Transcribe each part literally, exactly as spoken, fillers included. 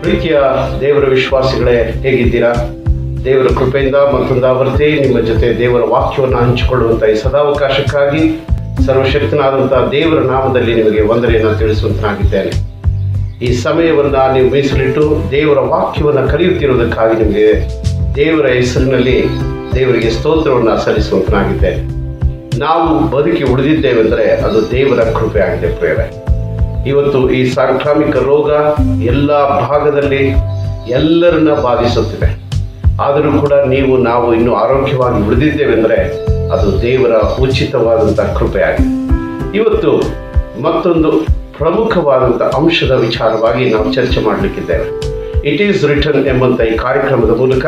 ಪ್ರೀತಿಯ ದೇವರ ವಿಶ್ವಾಸಿಗಳೇ, ಹೇಗಿದ್ದೀರಾ? ದೇವರ ಕೃಪೆಯಿಂದ ಮತ್ತೊಂದು ಆವೃತ್ತಿ ನಿಮ್ಮ ಜೊತೆ ದೇವರ ವಾಕ್ಯವನ್ನು ಹಂಚಿಕೊಳ್ಳುವಂಥ ಈ ಸದಾವಕಾಶಕ್ಕಾಗಿ ಸರ್ವಶಕ್ತನಾದಂಥ ದೇವರ ನಾಮದಲ್ಲಿ ನಿಮಗೆ ವಂದನೆಯನ್ನು ತಿಳಿಸುವಂತನಾಗಿದ್ದೇನೆ. ಈ ಸಮಯವನ್ನು ನೀವು ಮೀಸಲಿಟ್ಟು ದೇವರ ವಾಕ್ಯವನ್ನು ಕಲಿಯುತ್ತಿರುವುದಕ್ಕಾಗಿ ನಿಮಗೆ ದೇವರ ಹೆಸರಿನಲ್ಲಿ ದೇವರಿಗೆ ಸ್ತೋತ್ರವನ್ನು ಸಲ್ಲಿಸುವಂತನಾಗಿದ್ದೇನೆ. ನಾವು ಬದುಕಿ ಉಳಿದಿದ್ದೇವೆಂದರೆ ಅದು ದೇವರ ಕೃಪೆ ಆಗಿದೆ ಪ್ರಿಯರೇ. ಇವತ್ತು ಈ ಸಾಂಕ್ರಾಮಿಕ ರೋಗ ಎಲ್ಲ ಭಾಗದಲ್ಲಿ ಎಲ್ಲರನ್ನ ಬಾಧಿಸುತ್ತಿದೆ. ಆದರೂ ಕೂಡ ನೀವು ನಾವು ಇನ್ನೂ ಆರೋಗ್ಯವಾಗಿ ಉಳಿದಿದ್ದೇವೆಂದರೆ ಅದು ದೇವರ ಉಚಿತವಾದಂಥ ಕೃಪೆ ಆಗಿದೆ. ಇವತ್ತು ಮತ್ತೊಂದು ಪ್ರಮುಖವಾದಂಥ ಅಂಶದ ವಿಚಾರವಾಗಿ ನಾವು ಚರ್ಚೆ ಮಾಡಲಿಕ್ಕಿದ್ದೇವೆ. ಇಟ್ ಈಸ್ ರಿಟರ್ನ್ ಎಂಬಂಥ ಈ ಕಾರ್ಯಕ್ರಮದ ಮೂಲಕ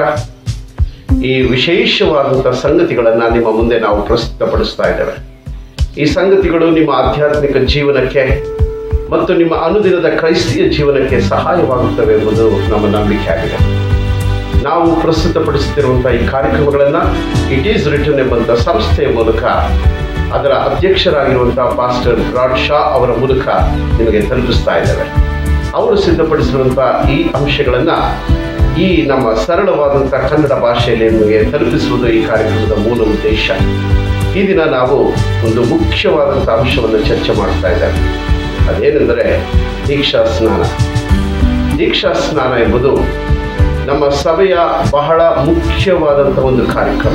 ಈ ವಿಶೇಷವಾದಂಥ ಸಂಗತಿಗಳನ್ನು ನಿಮ್ಮ ಮುಂದೆ ನಾವು ಪ್ರಸ್ತುತಪಡಿಸ್ತಾ ಇದ್ದೇವೆ. ಈ ಸಂಗತಿಗಳು ನಿಮ್ಮ ಆಧ್ಯಾತ್ಮಿಕ ಜೀವನಕ್ಕೆ ಮತ್ತು ನಿಮ್ಮ ಅನುದಿನದ ಕ್ರೈಸ್ತಿಯ ಜೀವನಕ್ಕೆ ಸಹಾಯವಾಗುತ್ತವೆ ಎಂಬುದು ನಮ್ಮ ನಂಬಿಕೆ ಆಗಿದೆ. ನಾವು ಪ್ರಸ್ತುತಪಡಿಸುತ್ತಿರುವಂಥ ಈ ಕಾರ್ಯಕ್ರಮಗಳನ್ನು ಇಟ್ ಈಸ್ ರಿಟರ್ನ್ ಎಂಬಂಥ ಸಂಸ್ಥೆಯ ಮೂಲಕ ಅದರ ಅಧ್ಯಕ್ಷರಾಗಿರುವಂಥ ಪಾಸ್ಟರ್ ಬ್ರಾಡ್ ಶಾ ಅವರ ಮೂಲಕ ನಿಮಗೆ ತಲುಪಿಸ್ತಾ ಇದ್ದೇವೆ. ಅವರು ಸಿದ್ಧಪಡಿಸಿರುವಂಥ ಈ ಅಂಶಗಳನ್ನು ಈ ನಮ್ಮ ಸರಳವಾದಂಥ ಕನ್ನಡ ಭಾಷೆಯಲ್ಲಿ ನಿಮಗೆ ತಲುಪಿಸುವುದು ಈ ಕಾರ್ಯಕ್ರಮದ ಮೂಲ ಉದ್ದೇಶ. ಈ ದಿನ ನಾವು ಒಂದು ಮುಖ್ಯವಾದಂಥ ಅಂಶವನ್ನು ಚರ್ಚೆ ಮಾಡ್ತಾ ಇದ್ದೇವೆ. ಅದೇನೆಂದರೆ ದೀಕ್ಷಾ ಸ್ನಾನ. ದೀಕ್ಷಾ ಸ್ನಾನ ಎಂಬುದು ನಮ್ಮ ಸಭೆಯ ಬಹಳ ಮುಖ್ಯವಾದಂಥ ಒಂದು ಕಾರ್ಯಕ್ರಮ.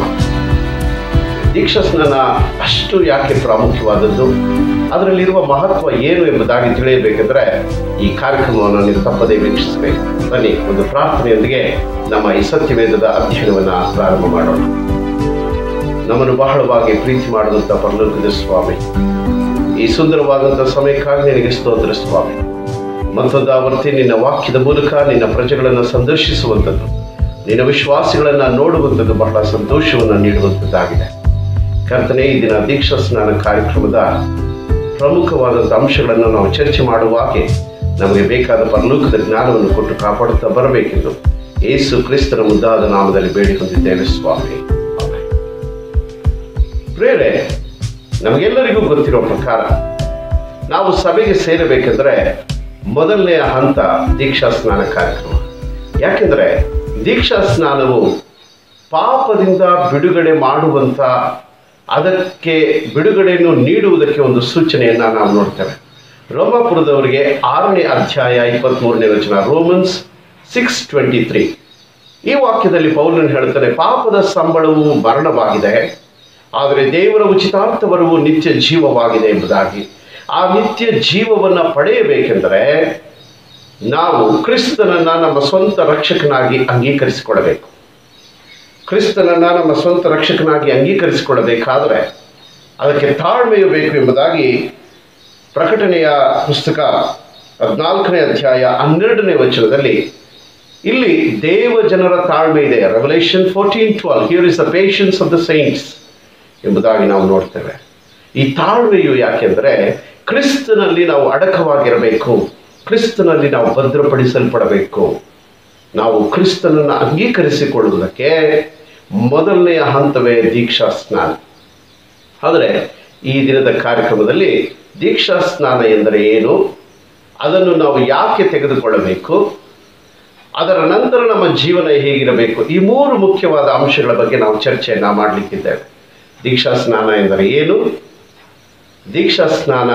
ದೀಕ್ಷಾ ಸ್ನಾನ ಅಷ್ಟು ಯಾಕೆ ಪ್ರಾಮುಖ್ಯವಾದದ್ದು, ಅದರಲ್ಲಿರುವ ಮಹತ್ವ ಏನು ಎಂಬುದಾಗಿ ತಿಳಿಯಬೇಕೆಂದರೆ ಈ ಕಾರ್ಯಕ್ರಮವನ್ನು ನೀವು ತಪ್ಪದೇ ವೀಕ್ಷಿಸಬೇಕು. ಬನ್ನಿ, ಒಂದು ಪ್ರಾರ್ಥನೆಯೊಂದಿಗೆ ನಮ್ಮ ಈ ಸತ್ಯವೇದದ ಅಧ್ಯಯನವನ್ನು ಪ್ರಾರಂಭ ಮಾಡೋಣ. ನಮ್ಮನ್ನು ಬಹಳವಾಗಿ ಪ್ರೀತಿ ಮಾಡುವಂಥ ಪರಲೋಕದ ಸ್ವಾಮಿ, ಈ ಸುಂದರವಾದಂಥ ಸಮಯಕ್ಕಾಗಿ ನಿನಗೆ ಸ್ತೋತ್ರ ಸ್ವಾಮಿ. ಮತ್ತೊಂದು ಆವರ್ತಿ ನಿನ್ನ ವಾಕ್ಯದ ಮೂಲಕ ನಿನ್ನ ಪ್ರಜೆಗಳನ್ನು ಸಂದರ್ಶಿಸುವಂಥದ್ದು, ನಿನ್ನ ವಿಶ್ವಾಸಿಗಳನ್ನು ನೋಡುವಂಥದ್ದು ಬಹಳ ಸಂತೋಷವನ್ನು ನೀಡುವಂಥದ್ದಾಗಿದೆ. ಕರ್ತನೆ, ಈ ದಿನ ದೀಕ್ಷಾ ಸ್ನಾನ ಕಾರ್ಯಕ್ರಮದ ಪ್ರಮುಖವಾದಂಥ ಅಂಶಗಳನ್ನು ನಾವು ಚರ್ಚೆ ಮಾಡುವಾಗೆ ನಮಗೆ ಬೇಕಾದ ಪರಲೋಕದ ಜ್ಞಾನವನ್ನು ಕೊಟ್ಟು ಕಾಪಾಡುತ್ತಾ ಬರಬೇಕೆಂದು ಯೇಸು ಕ್ರಿಸ್ತನ ಮುದ್ದಾದ ನಾಮದಲ್ಲಿ ಬೇಡಿಕೊಂಡಿದ್ದೇವೆ ಸ್ವಾಮಿ. ಪ್ರಿಯರೇ, ನಮಗೆಲ್ಲರಿಗೂ ಗೊತ್ತಿರೋ ಪ್ರಕಾರ ನಾವು ಸಭೆಗೆ ಸೇರಬೇಕೆಂದರೆ ಮೊದಲನೆಯ ಹಂತ ದೀಕ್ಷಾ ಸ್ನಾನ ಕಾರ್ಯಕ್ರಮ. ಯಾಕೆಂದರೆ ದೀಕ್ಷಾ ಸ್ನಾನವು ಪಾಪದಿಂದ ಬಿಡುಗಡೆ ಮಾಡುವಂಥ, ಅದಕ್ಕೆ ಬಿಡುಗಡೆಯನ್ನು ನೀಡುವುದಕ್ಕೆ ಒಂದು ಸೂಚನೆಯನ್ನು ನಾವು ನೋಡ್ತೇವೆ. ರೋಮಾಪುರದವರಿಗೆ ಆರನೇ ಅಧ್ಯಾಯ ಇಪ್ಪತ್ತ್ಮೂರನೇ ವಚನ, ರೋಮನ್ಸ್ ಸಿಕ್ಸ್ ಟ್ವೆಂಟಿ ತ್ರೀ. ಈ ವಾಕ್ಯದಲ್ಲಿ ಪೌಲನು ಹೇಳ್ತಾನೆ, ಪಾಪದ ಸಂಬಳವು ಮರಣವಾಗಿದೆ, ಆದರೆ ದೇವರ ಉಚಿತಾರ್ಥವರವು ನಿತ್ಯ ಜೀವವಾಗಿದೆ ಎಂಬುದಾಗಿ. ಆ ನಿತ್ಯ ಜೀವವನ್ನು ಪಡೆಯಬೇಕೆಂದರೆ ನಾವು ಕ್ರಿಸ್ತನನ್ನು ನಮ್ಮ ಸ್ವಂತ ರಕ್ಷಕನಾಗಿ ಅಂಗೀಕರಿಸಿಕೊಳ್ಳಬೇಕು. ಕ್ರಿಸ್ತನನ್ನು ನಮ್ಮ ಸ್ವಂತ ರಕ್ಷಕನಾಗಿ ಅಂಗೀಕರಿಸಿಕೊಳ್ಳಬೇಕಾದರೆ ಅದಕ್ಕೆ ತಾಳ್ಮೆಯು ಬೇಕು ಎಂಬುದಾಗಿ ಪ್ರಕಟಣೆಯ ಪುಸ್ತಕ ಹದಿನಾಲ್ಕನೇ ಅಧ್ಯಾಯ ಹನ್ನೆರಡನೇ ವಚನದಲ್ಲಿ ಇಲ್ಲಿ ದೇವ ಜನರ ತಾಳ್ಮೆ ಇದೆ. Revelation fourteen twelve, here is the patience of the saints ಎಂಬುದಾಗಿ ನಾವು ನೋಡ್ತೇವೆ. ಈ ತಾಳ್ಮೆಯು ಯಾಕೆಂದರೆ ಕ್ರಿಸ್ತನಲ್ಲಿ ನಾವು ಅಡಕವಾಗಿರಬೇಕು, ಕ್ರಿಸ್ತನಲ್ಲಿ ನಾವು ಭದ್ರಪಡಿಸಲ್ಪಡಬೇಕು. ನಾವು ಕ್ರಿಸ್ತನನ್ನು ಅಂಗೀಕರಿಸಿಕೊಳ್ಳುವುದಕ್ಕೆ ಮೊದಲನೆಯ ಹಂತವೇ ದೀಕ್ಷಾ ಸ್ನಾನ. ಆದರೆ ಈ ದಿನದ ಕಾರ್ಯಕ್ರಮದಲ್ಲಿ ದೀಕ್ಷಾ ಸ್ನಾನ ಎಂದರೆ ಏನು, ಅದನ್ನು ನಾವು ಯಾಕೆ ತೆಗೆದುಕೊಳ್ಳಬೇಕು, ಅದರ ನಂತರ ನಮ್ಮ ಜೀವನ ಹೇಗಿರಬೇಕು, ಈ ಮೂರು ಮುಖ್ಯವಾದ ಅಂಶಗಳ ಬಗ್ಗೆ ನಾವು ಚರ್ಚೆಯನ್ನು ಮಾಡಲಿಕ್ಕಿದ್ದೇವೆ. ದೀಕ್ಷಾ ಸ್ನಾನ ಎಂದರೆ ಏನು, ದೀಕ್ಷಾ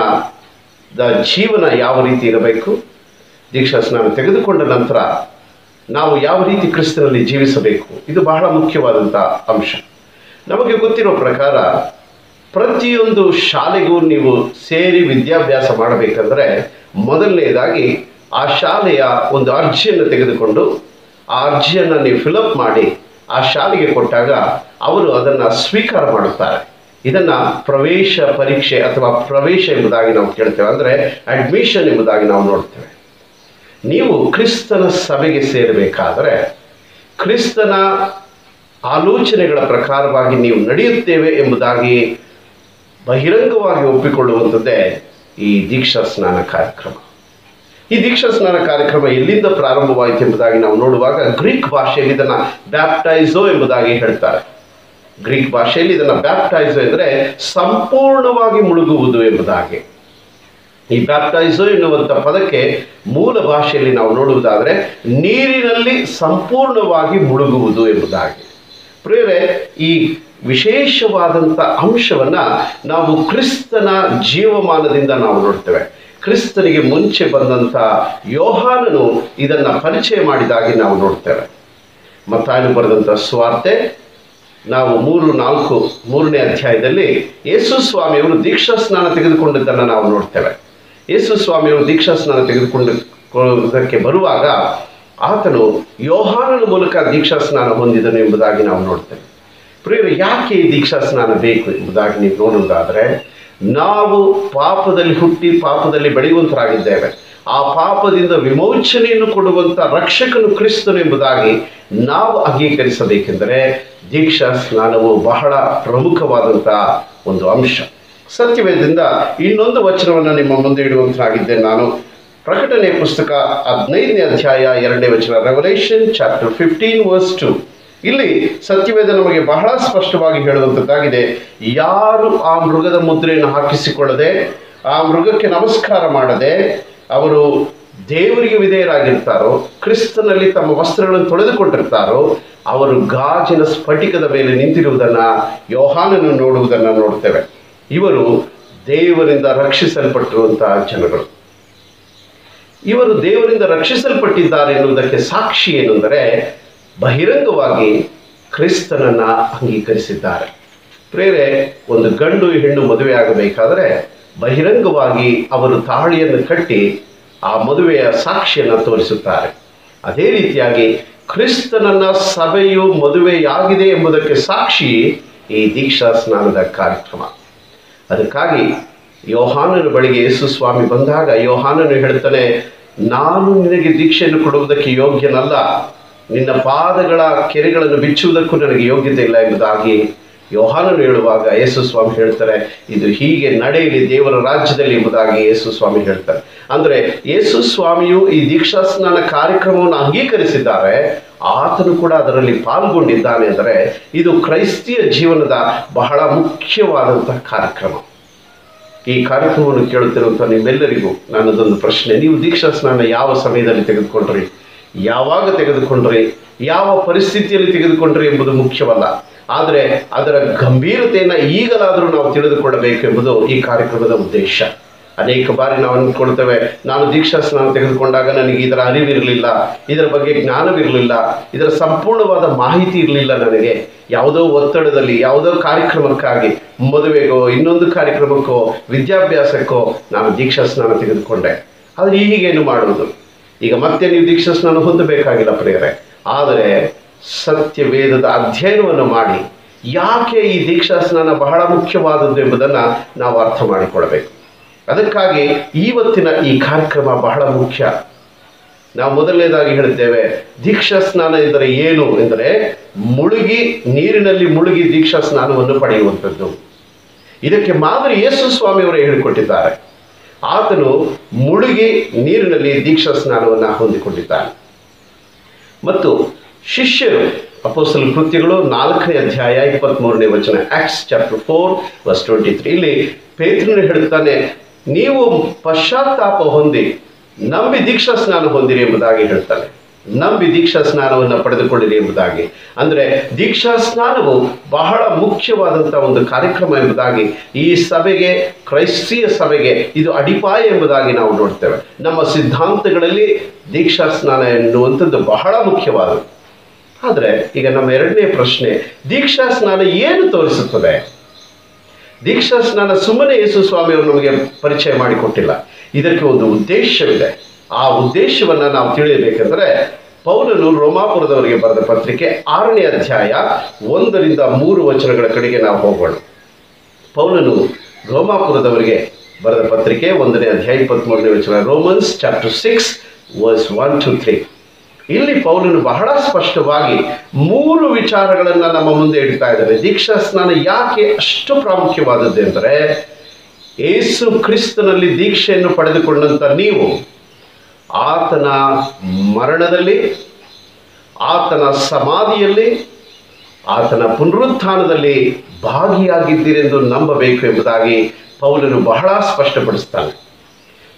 ಸ್ನಾನದ ಜೀವನ ಯಾವ ರೀತಿ ಇರಬೇಕು, ದೀಕ್ಷಾ ಸ್ನಾನ ತೆಗೆದುಕೊಂಡ ನಂತರ ನಾವು ಯಾವ ರೀತಿ ಕ್ರಿಸ್ತನಲ್ಲಿ ಜೀವಿಸಬೇಕು, ಇದು ಬಹಳ ಮುಖ್ಯವಾದಂಥ ಅಂಶ. ನಮಗೆ ಗೊತ್ತಿರೋ ಪ್ರಕಾರ ಪ್ರತಿಯೊಂದು ಶಾಲೆಗೂ ನೀವು ಸೇರಿ ವಿದ್ಯಾಭ್ಯಾಸ ಮಾಡಬೇಕಂದ್ರೆ ಮೊದಲನೇದಾಗಿ ಆ ಶಾಲೆಯ ಒಂದು ಅರ್ಜಿಯನ್ನು ತೆಗೆದುಕೊಂಡು ಆ ಅರ್ಜಿಯನ್ನು ನೀವು ಫಿಲಪ್ ಮಾಡಿ ಆ ಶಾಲೆಗೆ ಕೊಟ್ಟಾಗ ಅವರು ಅದನ್ನು ಸ್ವೀಕಾರ ಮಾಡುತ್ತಾರೆ. ಇದನ್ನು ಪ್ರವೇಶ ಪರೀಕ್ಷೆ ಅಥವಾ ಪ್ರವೇಶ ಎಂಬುದಾಗಿ ನಾವು ಕೇಳ್ತೇವೆ, ಅಂದರೆ ಅಡ್ಮಿಷನ್ ಎಂಬುದಾಗಿ ನಾವು ನೋಡ್ತೇವೆ. ನೀವು ಕ್ರಿಸ್ತನ ಸಭೆಗೆ ಸೇರಬೇಕಾದರೆ ಕ್ರಿಸ್ತನ ಆಲೋಚನೆಗಳ ಪ್ರಕಾರವಾಗಿ ನೀವು ನಡೆಯುತ್ತೇವೆ ಎಂಬುದಾಗಿ ಬಹಿರಂಗವಾಗಿ ಒಪ್ಪಿಕೊಳ್ಳುವಂಥದ್ದೇ ಈ ದೀಕ್ಷಾ ಸ್ನಾನ ಕಾರ್ಯಕ್ರಮ. ಈ ದೀಕ್ಷಾ ಸ್ನಾನ ಕಾರ್ಯಕ್ರಮ ಎಲ್ಲಿಂದ ಪ್ರಾರಂಭವಾಯಿತು ಎಂಬುದಾಗಿ ನಾವು ನೋಡುವಾಗ ಗ್ರೀಕ್ ಭಾಷೆಯಲ್ಲಿ ಇದನ್ನು ಬ್ಯಾಪ್ಟೈಸೋ ಎಂಬುದಾಗಿ ಹೇಳ್ತಾರೆ. ಗ್ರೀಕ್ ಭಾಷೆಯಲ್ಲಿ ಇದನ್ನು ಬ್ಯಾಪ್ಟೈಸೋ ಎಂದರೆ ಸಂಪೂರ್ಣವಾಗಿ ಮುಳುಗುವುದು ಎಂಬುದಾಗಿ. ಈ ಬ್ಯಾಪ್ಟೈಸೋ ಎನ್ನುವಂಥ ಪದಕ್ಕೆ ಮೂಲ ಭಾಷೆಯಲ್ಲಿ ನಾವು ನೋಡುವುದಾದರೆ ನೀರಿನಲ್ಲಿ ಸಂಪೂರ್ಣವಾಗಿ ಮುಳುಗುವುದು ಎಂಬುದಾಗಿ. ಪ್ರಿಯರೇ, ಈ ವಿಶೇಷವಾದಂಥ ಅಂಶವನ್ನು ನಾವು ಕ್ರಿಸ್ತನ ಜೀವಮಾನದಿಂದ ನಾವು ನೋಡ್ತೇವೆ. ಕ್ರಿಸ್ತನಿಗೆ ಮುಂಚೆ ಬಂದಂಥ ಯೋಹಾನನು ಇದನ್ನು ಪರಿಚಯ ಮಾಡಿದಾಗಿ ನಾವು ನೋಡ್ತೇವೆ. ಮತ್ತಾಯನು ಬರೆದಂಥ ಸುವಾರ್ತೆ ನಾವು ಮೂರು ನಾಲ್ಕು ಮೂರನೇ ಅಧ್ಯಾಯದಲ್ಲಿ ಯೇಸು ಸ್ವಾಮಿಯವರು ದೀಕ್ಷಾ ಸ್ನಾನ ತೆಗೆದುಕೊಂಡಿದ್ದನ್ನು ನಾವು ನೋಡ್ತೇವೆ. ಯೇಸು ಸ್ವಾಮಿಯವರು ದೀಕ್ಷಾ ಸ್ನಾನ ತೆಗೆದುಕೊಂಡಕ್ಕೆ ಬರುವಾಗ ಆತನು ಯೋಹಾನನ ಮೂಲಕ ದೀಕ್ಷಾ ಸ್ನಾನ ಹೊಂದಿದನು ಎಂಬುದಾಗಿ ನಾವು ನೋಡ್ತೇವೆ. ಪ್ರಿಯರು, ಯಾಕೆ ಈ ದೀಕ್ಷಾ ಸ್ನಾನ ಬೇಕು ಎಂಬುದಾಗಿ ನೀವು ನೋಡುವುದಾದರೆ, ನಾವು ಪಾಪದಲ್ಲಿ ಹುಟ್ಟಿ ಪಾಪದಲ್ಲಿ ಬೆಳೆಯುವಂತರಾಗಿದ್ದೇವೆ. ಆ ಪಾಪದಿಂದ ವಿಮೋಚನೆಯನ್ನು ಕೊಡುವಂಥ ರಕ್ಷಕನು ಕ್ರಿಸ್ತನು ಎಂಬುದಾಗಿ ನಾವು ಅಂಗೀಕರಿಸಬೇಕೆಂದರೆ ದೀಕ್ಷಾ ಸ್ನಾನವು ಬಹಳ ಪ್ರಮುಖವಾದಂಥ ಒಂದು ಅಂಶ. ಸತ್ಯವೇದದಿಂದ ಇನ್ನೊಂದು ವಚನವನ್ನು ನಿಮ್ಮ ಮುಂದೆ ಇಡುವಂತಾಗಿದ್ದೇನೆ ನಾನು. ಪ್ರಕಟಣೆ ಪುಸ್ತಕ ಹದಿನೈದನೇ ಅಧ್ಯಾಯ ಎರಡನೇ ವಚನ, Revelation chapter fifteen verse two. ಇಲ್ಲಿ ಸತ್ಯವೇದ ನಮಗೆ ಬಹಳ ಸ್ಪಷ್ಟವಾಗಿ ಹೇಳುವಂಥದ್ದಾಗಿದೆ, ಯಾರು ಆ ಮೃಗದ ಮುದ್ರೆಯನ್ನು ಹಾಕಿಸಿಕೊಳ್ಳದೆ, ಆ ಮೃಗಕ್ಕೆ ನಮಸ್ಕಾರ ಮಾಡದೆ ಅವರು ದೇವರಿಗೆ ವಿಧೇಯರಾಗಿರ್ತಾರೋ, ಕ್ರಿಸ್ತನಲ್ಲಿ ತಮ್ಮ ವಸ್ತ್ರಗಳನ್ನು ತೊಳೆದುಕೊಂಡಿರ್ತಾರೋ, ಅವರು ಗಾಜಿನ ಸ್ಫಟಿಕದ ಮೇಲೆ ನಿಂತಿರುವುದನ್ನು ಯೋಹಾನನು ನೋಡುವುದನ್ನು ನೋಡ್ತೇವೆ. ಇವರು ದೇವರಿಂದ ರಕ್ಷಿಸಲ್ಪಟ್ಟಿರುವಂತಹ ಜನಗಳು. ಇವರು ದೇವರಿಂದ ರಕ್ಷಿಸಲ್ಪಟ್ಟಿದ್ದಾರೆ ಎನ್ನುವುದಕ್ಕೆ ಸಾಕ್ಷಿ ಏನೆಂದರೆ, ಬಹಿರಂಗವಾಗಿ ಕ್ರಿಸ್ತನನ್ನು ಅಂಗೀಕರಿಸಿದ್ದಾರೆ. ಪ್ರೇರೆ, ಒಂದು ಗಂಡು ಹೆಣ್ಣು ಮದುವೆ ಆಗಬೇಕಾದರೆ ಬಹಿರಂಗವಾಗಿ ಅವರು ತಾಳಿಯನ್ನು ಕಟ್ಟಿ ಆ ಮದುವೆಯ ಸಾಕ್ಷಿಯನ್ನು ತೋರಿಸುತ್ತಾರೆ. ಅದೇ ರೀತಿಯಾಗಿ ಕ್ರಿಸ್ತನನ್ನು ಸಭೆಯು ಮದುವೆಯಾಗಿದೆ ಎಂಬುದಕ್ಕೆ ಸಾಕ್ಷಿ ಈ ದೀಕ್ಷಾ ಸ್ನಾನದ ಕಾರ್ಯಕ್ರಮ. ಅದಕ್ಕಾಗಿ ಯೋಹಾನನ ಬಳಿಗೆ ಯೇಸು ಸ್ವಾಮಿ ಬಂದಾಗ ಯೋಹಾನನು ಹೇಳ್ತಾನೆ, ನಾನು ನಿನಗೆ ದೀಕ್ಷೆಯನ್ನು ಕೊಡುವುದಕ್ಕೆ ಯೋಗ್ಯನಲ್ಲ, ನಿನ್ನ ಪಾದಗಳ ಕೆರೆಗಳನ್ನು ಬಿಚ್ಚುವುದಕ್ಕೂ ನನಗೆ ಯೋಗ್ಯತೆ ಇಲ್ಲ ಎಂಬುದಾಗಿ ಯೋಹಾನನು ಹೇಳುವಾಗ ಯೇಸು ಸ್ವಾಮಿ ಹೇಳ್ತಾರೆ, ಇದು ಹೀಗೆ ನಡೆಯಲಿ ದೇವರ ರಾಜ್ಯದಲ್ಲಿ ಎಂಬುದಾಗಿ ಯೇಸು ಸ್ವಾಮಿ ಹೇಳ್ತಾರೆ. ಅಂದರೆ ಯೇಸು ಸ್ವಾಮಿಯು ಈ ದೀಕ್ಷಾ ಸ್ನಾನ ಕಾರ್ಯಕ್ರಮವನ್ನು ಅಂಗೀಕರಿಸಿದ್ದಾರೆ, ಆತನು ಕೂಡ ಅದರಲ್ಲಿ ಪಾಲ್ಗೊಂಡಿದ್ದಾನೆ. ಅಂದರೆ ಇದು ಕ್ರೈಸ್ತಿಯ ಜೀವನದ ಬಹಳ ಮುಖ್ಯವಾದಂಥ ಕಾರ್ಯಕ್ರಮ. ಈ ಕಾರ್ಯಕ್ರಮವನ್ನು ಕೇಳುತ್ತಿರುವಂಥ ನಿಮ್ಮೆಲ್ಲರಿಗೂ ನನ್ನದೊಂದು ಪ್ರಶ್ನೆ, ನೀವು ದೀಕ್ಷಾ ಸ್ನಾನ ಯಾವ ಸಮಯದಲ್ಲಿ ತೆಗೆದುಕೊಂಡ್ರಿ, ಯಾವಾಗ ತೆಗೆದುಕೊಂಡ್ರಿ, ಯಾವ ಪರಿಸ್ಥಿತಿಯಲ್ಲಿ ತೆಗೆದುಕೊಂಡ್ರಿ ಎಂಬುದು ಮುಖ್ಯವಲ್ಲ. ಆದರೆ ಅದರ ಗಂಭೀರತೆಯನ್ನು ಈಗಲಾದರೂ ನಾವು ತಿಳಿದುಕೊಳ್ಳಬೇಕು ಎಂಬುದು ಈ ಕಾರ್ಯಕ್ರಮದ ಉದ್ದೇಶ. ಅನೇಕ ಬಾರಿ ನಾವು ಅಂದ್ಕೊಳ್ತೇವೆ, ನಾನು ದೀಕ್ಷಾ ಸ್ನಾನ ತೆಗೆದುಕೊಂಡಾಗ ನನಗೆ ಇದರ ಅರಿವಿರಲಿಲ್ಲ, ಇದರ ಬಗ್ಗೆ ಜ್ಞಾನವಿರಲಿಲ್ಲ, ಇದರ ಸಂಪೂರ್ಣವಾದ ಮಾಹಿತಿ ಇರಲಿಲ್ಲ, ನನಗೆ ಯಾವುದೋ ಒತ್ತಡದಲ್ಲಿ ಯಾವುದೋ ಕಾರ್ಯಕ್ರಮಕ್ಕಾಗಿ, ಮದುವೆಗೋ ಇನ್ನೊಂದು ಕಾರ್ಯಕ್ರಮಕ್ಕೋ ವಿದ್ಯಾಭ್ಯಾಸಕ್ಕೋ ನಾನು ದೀಕ್ಷಾ ಸ್ನಾನ ತೆಗೆದುಕೊಂಡೆ. ಆದರೆ ಈಗೇನು ಮಾಡುವುದು? ಈಗ ಮತ್ತೆ ನೀವು ದೀಕ್ಷಾ ಸ್ನಾನ ಹೊಂದಬೇಕಾಗಿಲ್ಲ ಪ್ರಿಯರೇ. ಆದರೆ ಸತ್ಯವೇದದ ಅಧ್ಯಯನವನ್ನು ಮಾಡಿ ಯಾಕೆ ಈ ದೀಕ್ಷಾ ಸ್ನಾನ ಬಹಳ ಮುಖ್ಯವಾದದ್ದು ಎಂಬುದನ್ನು ನಾವು ಅರ್ಥ ಮಾಡಿಕೊಳ್ಳಬೇಕು. ಅದಕ್ಕಾಗಿ ಇವತ್ತಿನ ಈ ಕಾರ್ಯಕ್ರಮ ಬಹಳ ಮುಖ್ಯ. ನಾವು ಮೊದಲನೇದಾಗಿ ಹೇಳಿದ್ದೇವೆ, ದೀಕ್ಷಾ ಸ್ನಾನ ಎಂದರೆ ಏನು ಎಂದರೆ ಮುಳುಗಿ ನೀರಿನಲ್ಲಿ ಮುಳುಗಿ ದೀಕ್ಷಾ ಸ್ನಾನವನ್ನು ಪಡೆಯುವಂಥದ್ದು. ಇದಕ್ಕೆ ಮಾದರಿ ಯೇಸು ಸ್ವಾಮಿಯವರೇ ಹೇಳಿಕೊಟ್ಟಿದ್ದಾರೆ. ಆತನು ಮುಳುಗಿ ನೀರಿನಲ್ಲಿ ದೀಕ್ಷಾ ಸ್ನಾನವನ್ನು ಹೊಂದಿಕೊಂಡಿದ್ದಾನೆ. ಮತ್ತು ಶಿಷ್ಯರು, ಅಪೊಸ್ತಲ ಕೃತ್ಯಗಳು ನಾಲ್ಕನೇ ಅಧ್ಯಾಯ ಇಪ್ಪತ್ತ್ಮೂರನೇ ವಚನ, Acts chapter four verse twenty three. ಇಲ್ಲಿ ಪೇತ್ರನು ಹೇಳುತ್ತಾನೆ, ನೀವು ಪಶ್ಚಾತ್ತಾಪ ಹೊಂದಿ ನಂಬಿ ದೀಕ್ಷಾ ಸ್ನಾನ ಹೊಂದಿರಿ ಎಂಬುದಾಗಿ ಹೇಳ್ತಾನೆ. ನಂಬಿ ದೀಕ್ಷಾ ಸ್ನಾನವನ್ನು ಪಡೆದುಕೊಳ್ಳಿರಿ ಎಂಬುದಾಗಿ. ಅಂದರೆ ದೀಕ್ಷಾ ಸ್ನಾನವು ಬಹಳ ಮುಖ್ಯವಾದಂಥ ಒಂದು ಕಾರ್ಯಕ್ರಮ ಎಂಬುದಾಗಿ ಈ ಸಭೆಗೆ, ಕ್ರೈಸ್ತಿಯ ಸಭೆಗೆ ಇದು ಅಡಿಪಾಯ ಎಂಬುದಾಗಿ ನಾವು ನೋಡ್ತೇವೆ. ನಮ್ಮ ಸಿದ್ಧಾಂತಗಳಲ್ಲಿ ದೀಕ್ಷಾ ಸ್ನಾನ ಎನ್ನುವಂಥದ್ದು ಬಹಳ ಮುಖ್ಯವಾದದ್ದು. ಆದರೆ ಈಗ ನಮ್ಮ ಎರಡನೇ ಪ್ರಶ್ನೆ, ದೀಕ್ಷಾ ಸ್ನಾನ ಏನು ತೋರಿಸುತ್ತದೆ? ದೀಕ್ಷಾ ಸ್ನಾನ ಸುಮ್ಮನೆ ಯೇಸು ಸ್ವಾಮಿಯವರು ನಮಗೆ ಪರಿಚಯ ಮಾಡಿಕೊಟ್ಟಿಲ್ಲ. ಇದಕ್ಕೆ ಒಂದು ಉದ್ದೇಶವಿದೆ. ಆ ಉದ್ದೇಶವನ್ನು ನಾವು ತಿಳಿಯಬೇಕೆಂದರೆ ಪೌಲನು ರೋಮಾಪುರದವರಿಗೆ ಬರೆದ ಪತ್ರಿಕೆ ಆರನೇ ಅಧ್ಯಾಯ ಒಂದರಿಂದ ಮೂರು ವಚನಗಳ ಕಡೆಗೆ ನಾವು ಹೋಗೋಣ. ಪೌಲನು ರೋಮಾಪುರದವರಿಗೆ ಬರೆದ ಪತ್ರಿಕೆ ಒಂದನೇ ಅಧ್ಯಾಯ ಇಪ್ಪತ್ತ್ಮೂರನೇ ವಚನ, Romans chapter six verse one two three. ಇಲ್ಲಿ ಪೌಲನು ಬಹಳ ಸ್ಪಷ್ಟವಾಗಿ ಮೂರು ವಿಚಾರಗಳನ್ನು ನಮ್ಮ ಮುಂದೆ ಇಡ್ತಾ ಇದ್ದಾರೆ. ದೀಕ್ಷಾ ಸ್ನಾನ ಯಾಕೆ ಅಷ್ಟು ಪ್ರಾಮುಖ್ಯವಾದದ್ದು ಎಂದರೆ, ಯೇಸು ಕ್ರಿಸ್ತನಲ್ಲಿ ದೀಕ್ಷೆಯನ್ನು ಪಡೆದುಕೊಂಡಂಥ ನೀವು ಆತನ ಮರಣದಲ್ಲಿ, ಆತನ ಸಮಾಧಿಯಲ್ಲಿ, ಆತನ ಪುನರುತ್ಥಾನದಲ್ಲಿ ಭಾಗಿಯಾಗಿದ್ದೀರೆಂದು ನಂಬಬೇಕು ಎಂಬುದಾಗಿ ಪೌಲನು ಬಹಳ ಸ್ಪಷ್ಟಪಡಿಸ್ತಾನೆ.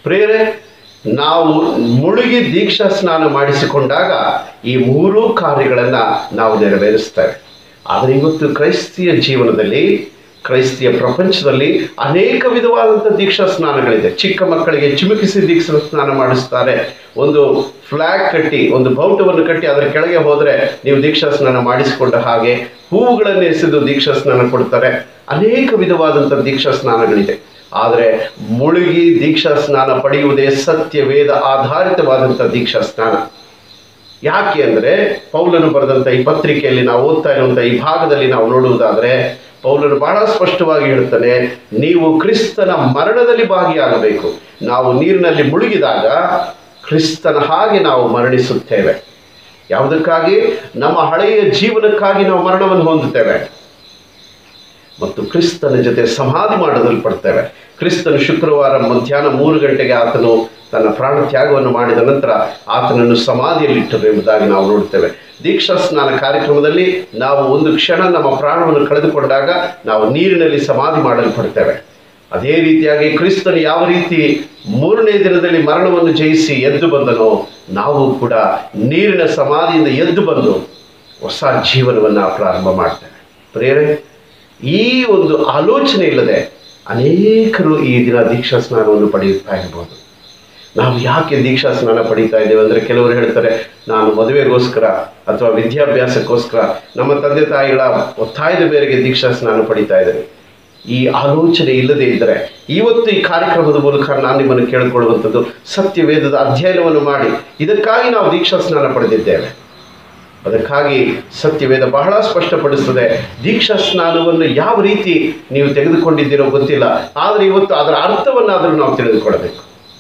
ಪ್ರಿಯರೇ, ನಾವು ಮುಳುಗಿ ದೀಕ್ಷಾ ಸ್ನಾನ ಮಾಡಿಸಿಕೊಂಡಾಗ ಈ ಮೂರೂ ಕಾರ್ಯಗಳನ್ನು ನಾವು ನೆರವೇರಿಸ್ತೇವೆ. ಆದರೆ ಇವತ್ತು ಕ್ರೈಸ್ತಿಯ ಜೀವನದಲ್ಲಿ, ಕ್ರೈಸ್ತಿಯ ಪ್ರಪಂಚದಲ್ಲಿ ಅನೇಕ ವಿಧವಾದಂಥ ದೀಕ್ಷಾ ಸ್ನಾನಗಳಿದೆ. ಚಿಕ್ಕ ಮಕ್ಕಳಿಗೆ ಚಿಮುಕಿಸಿ ದೀಕ್ಷಾ ಸ್ನಾನ ಮಾಡಿಸ್ತಾರೆ. ಒಂದು ಫ್ಲಾಗ್ ಕಟ್ಟಿ, ಒಂದು ಬೌಟವನ್ನು ಕಟ್ಟಿ ಅದರ ಕೆಳಗೆ ಹೋದರೆ ನೀವು ದೀಕ್ಷಾ ಸ್ನಾನ ಮಾಡಿಸಿಕೊಂಡ ಹಾಗೆ, ಹೂವುಗಳನ್ನು ಎಸೆದು ದೀಕ್ಷಾ ಸ್ನಾನ ಕೊಡ್ತಾರೆ. ಅನೇಕ ವಿಧವಾದಂಥ ದೀಕ್ಷಾ ಸ್ನಾನಗಳಿದೆ. ಆದರೆ ಮುಳುಗಿ ದೀಕ್ಷಾ ಸ್ನಾನ ಪಡೆಯುವುದೇ ಸತ್ಯವೇದ ಆಧಾರಿತವಾದಂಥ ದೀಕ್ಷಾ ಸ್ನಾನ. ಯಾಕೆ ಅಂದರೆ ಪೌಲನು ಬರೆದಂಥ ಈ ಪತ್ರಿಕೆಯಲ್ಲಿ ನಾವು ಓದ್ತಾ ಇರುವಂಥ ಈ ಭಾಗದಲ್ಲಿ ನಾವು ನೋಡುವುದಾದರೆ, ಪೌಲನು ಬಹಳ ಸ್ಪಷ್ಟವಾಗಿ ಹೇಳ್ತಾನೆ, ನೀವು ಕ್ರಿಸ್ತನ ಮರಣದಲ್ಲಿ ಭಾಗಿಯಾಗಬೇಕು. ನಾವು ನೀರಿನಲ್ಲಿ ಮುಳುಗಿದಾಗ ಕ್ರಿಸ್ತನ ಹಾಗೆ ನಾವು ಮರಣಿಸುತ್ತೇವೆ. ಯಾವುದಕ್ಕಾಗಿ? ನಮ್ಮ ಹಳೆಯ ಜೀವನಕ್ಕಾಗಿ ನಾವು ಮರಣವನ್ನು ಹೊಂದುತ್ತೇವೆ ಮತ್ತು ಕ್ರಿಸ್ತನ ಜೊತೆ ಸಮಾಧಿ ಮಾಡಲ್ಪಡ್ತೇವೆ. ಕ್ರಿಸ್ತನು ಶುಕ್ರವಾರ ಮಧ್ಯಾಹ್ನ ಮೂರು ಗಂಟೆಗೆ ಆತನು ತನ್ನ ಪ್ರಾಣ ತ್ಯಾಗವನ್ನು ಮಾಡಿದ ನಂತರ ಆತನನ್ನು ಸಮಾಧಿಯಲ್ಲಿಟ್ಟರು ಎಂಬುದಾಗಿ ನಾವು ನೋಡ್ತೇವೆ. ದೀಕ್ಷಾ ಸ್ನಾನ ಕಾರ್ಯಕ್ರಮದಲ್ಲಿ ನಾವು ಒಂದು ಕ್ಷಣ ನಮ್ಮ ಪ್ರಾಣವನ್ನು ಕಳೆದುಕೊಂಡಾಗ ನಾವು ನೀರಿನಲ್ಲಿ ಸಮಾಧಿ ಮಾಡಲ್ಪಡ್ತೇವೆ. ಅದೇ ರೀತಿಯಾಗಿ ಕ್ರಿಸ್ತನು ಯಾವ ರೀತಿ ಮೂರನೇ ದಿನದಲ್ಲಿ ಮರಣವನ್ನು ಜಯಿಸಿ ಎದ್ದು ಬಂದನೋ, ನಾವು ಕೂಡ ನೀರಿನ ಸಮಾಧಿಯಿಂದ ಎದ್ದು ಬಂದು ಹೊಸ ಜೀವನವನ್ನು ಪ್ರಾರಂಭ ಮಾಡ್ತೇವೆ. ಪ್ರಿಯರೇ, ಈ ಒಂದು ಆಲೋಚನೆ ಇಲ್ಲದೆ ಅನೇಕರು ಈ ದಿನ ದೀಕ್ಷಾ ಸ್ನಾನವನ್ನು ಪಡೆಯುತ್ತಾ ಇರ್ಬೋದು. ನಾವು ಯಾಕೆ ದೀಕ್ಷಾ ಸ್ನಾನ ಪಡೀತಾ ಇದ್ದೇವೆ ಅಂದರೆ, ಕೆಲವರು ಹೇಳ್ತಾರೆ, ನಾನು ಮದುವೆಗೋಸ್ಕರ ಅಥವಾ ವಿದ್ಯಾಭ್ಯಾಸಕ್ಕೋಸ್ಕರ ನಮ್ಮ ತಂದೆ ತಾಯಿಗಳ ಒತ್ತಾಯದ ಮೇರೆಗೆ ದೀಕ್ಷಾ ಸ್ನಾನ ಪಡೀತಾ ಇದ್ದೇವೆ. ಈ ಆಲೋಚನೆ ಇಲ್ಲದೇ ಇದ್ದರೆ ಇವತ್ತು ಈ ಕಾರ್ಯಕ್ರಮದ ಮೂಲಕ ನಾನು ನಿಮ್ಮನ್ನು ಕೇಳಿಕೊಳ್ಳುವಂಥದ್ದು, ಸತ್ಯವೇದದ ಅಧ್ಯಯನವನ್ನು ಮಾಡಿ ಇದಕ್ಕಾಗಿ ನಾವು ದೀಕ್ಷಾ ಸ್ನಾನ ಪಡೆದಿದ್ದೇವೆ. ಅದಕ್ಕಾಗಿ ಸತ್ಯವೇದ ಬಹಳ ಸ್ಪಷ್ಟಪಡಿಸ್ತದೆ. ದೀಕ್ಷಾ ಸ್ನಾನವನ್ನು ಯಾವ ರೀತಿ ನೀವು ತೆಗೆದುಕೊಂಡಿದ್ದೀರೋ ಗೊತ್ತಿಲ್ಲ, ಆದರೆ ಇವತ್ತು ಅದರ ಅರ್ಥವನ್ನಾದರೂ ನಾವು ತಿಳಿದುಕೊಳ್ಳಬೇಕು.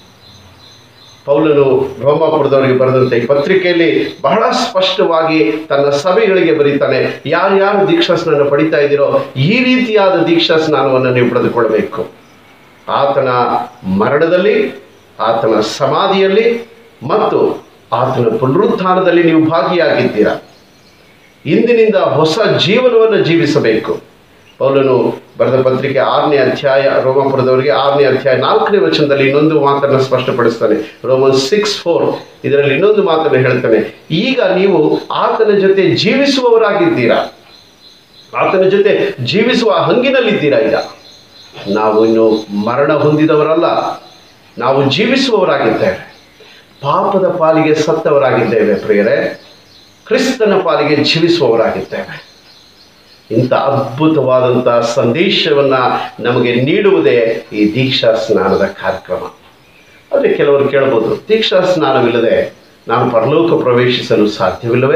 ಪೌಲನು ರೋಮಾಪುರದವರಿಗೆ ಬರೆದಂಥ ಈ ಪತ್ರಿಕೆಯಲ್ಲಿ ಬಹಳ ಸ್ಪಷ್ಟವಾಗಿ ತನ್ನ ಸಭೆಗಳಿಗೆ ಬರೀತಾನೆ, ಯಾರ್ಯಾರು ದೀಕ್ಷಾ ಸ್ನಾನ ಪಡಿತಾ ಇದ್ದೀರೋ ಈ ರೀತಿಯಾದ ದೀಕ್ಷಾ ಸ್ನಾನವನ್ನು ನೀವು ಪಡೆದುಕೊಳ್ಳಬೇಕು. ಆತನ ಮರಣದಲ್ಲಿ, ಆತನ ಸಮಾಧಿಯಲ್ಲಿ ಮತ್ತು ಆತನ ಪುನರುತ್ಥಾನದಲ್ಲಿ ನೀವು ಭಾಗಿಯಾಗಿದ್ದೀರಾ. ಇಂದಿನಿಂದ ಹೊಸ ಜೀವನವನ್ನು ಜೀವಿಸಬೇಕು. ಪೌಲನು ಬರೆದ ಪತ್ರಿಕೆ ಆರನೇ ಅಧ್ಯಾಯ, ರೋಮಾಪುರದವರಿಗೆ ಆರನೇ ಅಧ್ಯಾಯ ನಾಲ್ಕನೇ ವಚನದಲ್ಲಿ ಇನ್ನೊಂದು ಮಾತನ್ನು ಸ್ಪಷ್ಟಪಡಿಸ್ತಾನೆ. ರೋಮನ್ ಸಿಕ್ಸ್ ಫೋರ್ ಇದರಲ್ಲಿ ಇನ್ನೊಂದು ಮಾತನ್ನು ಹೇಳ್ತಾನೆ, ಈಗ ನೀವು ಆತನ ಜೊತೆ ಜೀವಿಸುವವರಾಗಿದ್ದೀರಾ, ಆತನ ಜೊತೆ ಜೀವಿಸುವ ಹಂಗಿನಲ್ಲಿದ್ದೀರಾ. ಈಗ ನಾವು ಇನ್ನು ಮರಣ ಹೊಂದಿದವರಲ್ಲ, ನಾವು ಜೀವಿಸುವವರಾಗಿದ್ದೇವೆ. ಪಾಪದ ಪಾಲಿಗೆ ಸತ್ತವರಾಗಿದ್ದೇವೆ ಪ್ರಿಯರೇ, ಕ್ರಿಸ್ತನ ಪಾಲಿಗೆ ಜೀವಿಸುವವರಾಗಿದ್ದೇವೆ. ಇಂಥ ಅದ್ಭುತವಾದಂಥ ಸಂದೇಶವನ್ನು ನಮಗೆ ನೀಡುವುದೇ ಈ ದೀಕ್ಷಾ ಸ್ನಾನದ ಕಾರ್ಯಕ್ರಮ. ಆದರೆ ಕೆಲವರು ಕೇಳ್ಬೋದು, ದೀಕ್ಷಾ ಸ್ನಾನವಿಲ್ಲದೆ ನಾನು ಪರಲೋಕ ಪ್ರವೇಶಿಸಲು ಸಾಧ್ಯವಿಲ್ಲವೇ?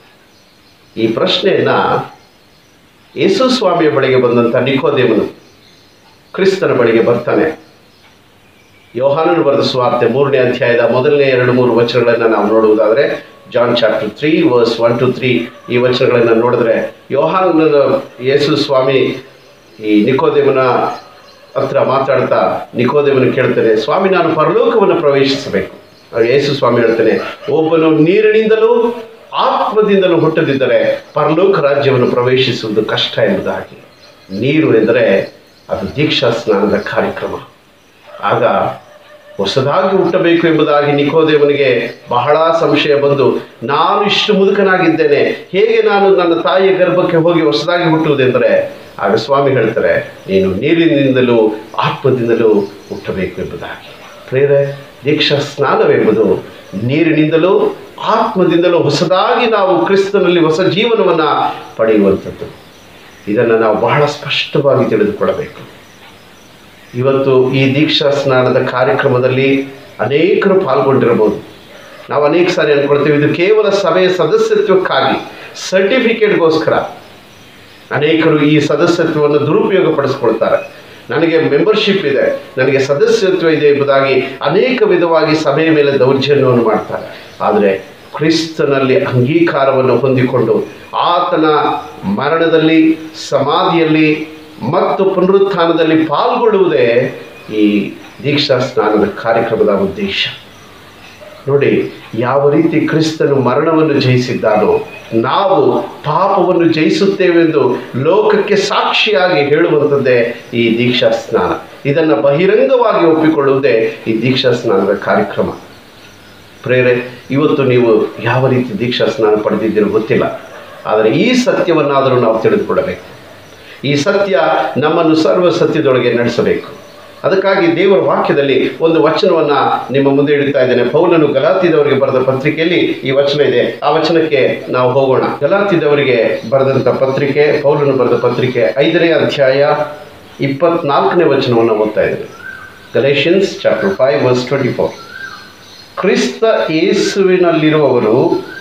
ಈ ಪ್ರಶ್ನೆಯನ್ನು ಯೇಸು ಸ್ವಾಮಿಯ ಬಳಿಗೆ ಬಂದಂಥ ನಿಕೋದೇಮನು ಕ್ರಿಸ್ತನ ಬಳಿಗೆ ಬರ್ತಾನೆ. ಯೋಹಾನನು ಬರೆದ ಸುವಾರ್ತೆ ಮೂರನೇ ಅಧ್ಯಾಯದ ಮೊದಲನೇ ಎರಡು ಮೂರು ವಚನಗಳನ್ನು ನಾವು ನೋಡುವುದಾದರೆ, John chapter three verse one two three ಈ ವಚನಗಳನ್ನು ನೋಡಿದ್ರೆ, ಯೋಹಾನನ ಯೇಸು ಸ್ವಾಮಿ ಈ ನಿಕೋದೇಮನ ಹತ್ರ ಮಾತಾಡ್ತಾ ನಿಕೋದೇಮನ ಕೇಳ್ತಾನೆ, ಸ್ವಾಮಿ ನಾನು ಪರಲೋಕವನ್ನು ಪ್ರವೇಶಿಸಬೇಕು. ಆಗ ಯೇಸು ಸ್ವಾಮಿ ಹೇಳ್ತಾನೆ, ಒಬ್ಬನು ನೀರಿನಿಂದಲೂ ಆತ್ಮದಿಂದಲೂ ಹುಟ್ಟದಿದ್ದರೆ ಪರಲೋಕ ರಾಜ್ಯವನ್ನು ಪ್ರವೇಶಿಸುವುದು ಕಷ್ಟ ಎಂಬುದಾಗಿ. ನೀರು ಎಂದರೆ ಅದು ದೀಕ್ಷಾ ಸ್ನಾನದ ಕಾರ್ಯಕ್ರಮ. ಆಗ ಹೊಸದಾಗಿ ಹುಟ್ಟಬೇಕು ಎಂಬುದಾಗಿ ನಿಕೋದೇಮನಿಗೆ ಬಹಳ ಸಂಶಯ ಬಂದು, ನಾನು ಇಷ್ಟು ಮುದುಕನಾಗಿದ್ದೇನೆ, ಹೇಗೆ ನಾನು ನನ್ನ ತಾಯಿಯ ಗರ್ಭಕ್ಕೆ ಹೋಗಿ ಹೊಸದಾಗಿ ಹುಟ್ಟುವುದೆಂದರೆ, ಆಗ ಸ್ವಾಮಿ ಹೇಳ್ತಾರೆ, ನೀನು ನೀರಿನಿಂದಲೂ ಆತ್ಮದಿಂದಲೂ ಹುಟ್ಟಬೇಕು ಎಂಬುದಾಗಿ. ಪ್ರೇರೆ, ದೀಕ್ಷಾ ಸ್ನಾನವೆಂಬುದು ನೀರಿನಿಂದಲೂ ಆತ್ಮದಿಂದಲೂ ಹೊಸದಾಗಿ ನಾವು ಕ್ರಿಸ್ತನಲ್ಲಿ ಹೊಸ ಜೀವನವನ್ನು ಪಡೆಯುವಂಥದ್ದು. ಇದನ್ನು ನಾವು ಬಹಳ ಸ್ಪಷ್ಟವಾಗಿ ತಿಳಿದುಕೊಳ್ಳಬೇಕು. ಇವತ್ತು ಈ ದೀಕ್ಷಾ ಸ್ನಾನದ ಕಾರ್ಯಕ್ರಮದಲ್ಲಿ ಅನೇಕರು ಪಾಲ್ಗೊಂಡಿರಬಹುದು. ನಾವು ಅನೇಕ ಸಾರಿ ಅಂದ್ಕೊಳ್ತೇವೆ ಇದು ಕೇವಲ ಸಭೆಯ ಸದಸ್ಯತ್ವಕ್ಕಾಗಿ, ಸರ್ಟಿಫಿಕೇಟ್ಗೋಸ್ಕರ. ಅನೇಕರು ಈ ಸದಸ್ಯತ್ವವನ್ನು ದುರುಪಯೋಗಪಡಿಸ್ಕೊಳ್ತಾರೆ. ನನಗೆ ಮೆಂಬರ್ಶಿಪ್ ಇದೆ, ನನಗೆ ಸದಸ್ಯತ್ವ ಇದೆ ಎಂಬುದಾಗಿ ಅನೇಕ ವಿಧವಾಗಿ ಸಭೆಯ ಮೇಲೆ ದೌರ್ಜನ್ಯವನ್ನು ಮಾಡ್ತಾರೆ. ಆದರೆ ಕ್ರಿಸ್ತನಲ್ಲಿ ಅಂಗೀಕಾರವನ್ನು ಹೊಂದಿಕೊಂಡು ಆತನ ಮರಣದಲ್ಲಿ, ಸಮಾಧಿಯಲ್ಲಿ ಮತ್ತು ಪುನರುತ್ಥಾನದಲ್ಲಿ ಪಾಲ್ಗೊಳ್ಳುವುದೇ ಈ ದೀಕ್ಷಾ ಸ್ನಾನದ ಕಾರ್ಯಕ್ರಮದ ಉದ್ದೇಶ. ನೋಡಿ, ಯಾವ ರೀತಿ ಕ್ರಿಸ್ತನು ಮರಣವನ್ನು ಜಯಿಸಿದ್ದಾನೋ ನಾವು ಪಾಪವನ್ನು ಜಯಿಸುತ್ತೇವೆಂದು ಲೋಕಕ್ಕೆ ಸಾಕ್ಷಿಯಾಗಿ ಹೇಳುವಂಥದ್ದೇ ಈ ದೀಕ್ಷಾ ಸ್ನಾನ. ಇದನ್ನು ಬಹಿರಂಗವಾಗಿ ಒಪ್ಪಿಕೊಳ್ಳುವುದೇ ಈ ದೀಕ್ಷಾ ಸ್ನಾನದ ಕಾರ್ಯಕ್ರಮ. ಪ್ರೇರೆ, ಇವತ್ತು ನೀವು ಯಾವ ರೀತಿ ದೀಕ್ಷಾ ಸ್ನಾನ ಪಡೆದಿದ್ದೀರೋ ಗೊತ್ತಿಲ್ಲ, ಆದರೆ ಈ ಸತ್ಯವನ್ನಾದರೂ ನಾವು ತಿಳಿದುಕೊಳ್ಳಬೇಕು. ಈ ಸತ್ಯ ನಮ್ಮನ್ನು ಸರ್ವ ಸತ್ಯದೊಳಗೆ ನಡೆಸಬೇಕು. ಅದಕ್ಕಾಗಿ ದೇವರ ವಾಕ್ಯದಲ್ಲಿ ಒಂದು ವಚನವನ್ನು ನಿಮ್ಮ ಮುಂದೆ ಇಡ್ತಾ ಇದ್ದೇನೆ. ಪೌಲನು ಗಲಾತ್ಯದವರಿಗೆ ಬರೆದ ಪತ್ರಿಕೆಯಲ್ಲಿ ಈ ವಚನ ಇದೆ. ಆ ವಚನಕ್ಕೆ ನಾವು ಹೋಗೋಣ. ಗಲಾತ್ಯದವರಿಗೆ ಬರೆದಂಥ ಪತ್ರಿಕೆ, ಪೌಲನು ಬರೆದ ಪತ್ರಿಕೆ ಐದನೇ ಅಧ್ಯಾಯ ಇಪ್ಪತ್ನಾಲ್ಕನೇ ವಚನವನ್ನು ಓದ್ತಾ ಇದ್ದೇನೆ. Galatians chapter five verse twenty four. ಕ್ರಿಸ್ತ ಯೇಸುವಿನಲ್ಲಿರುವವರು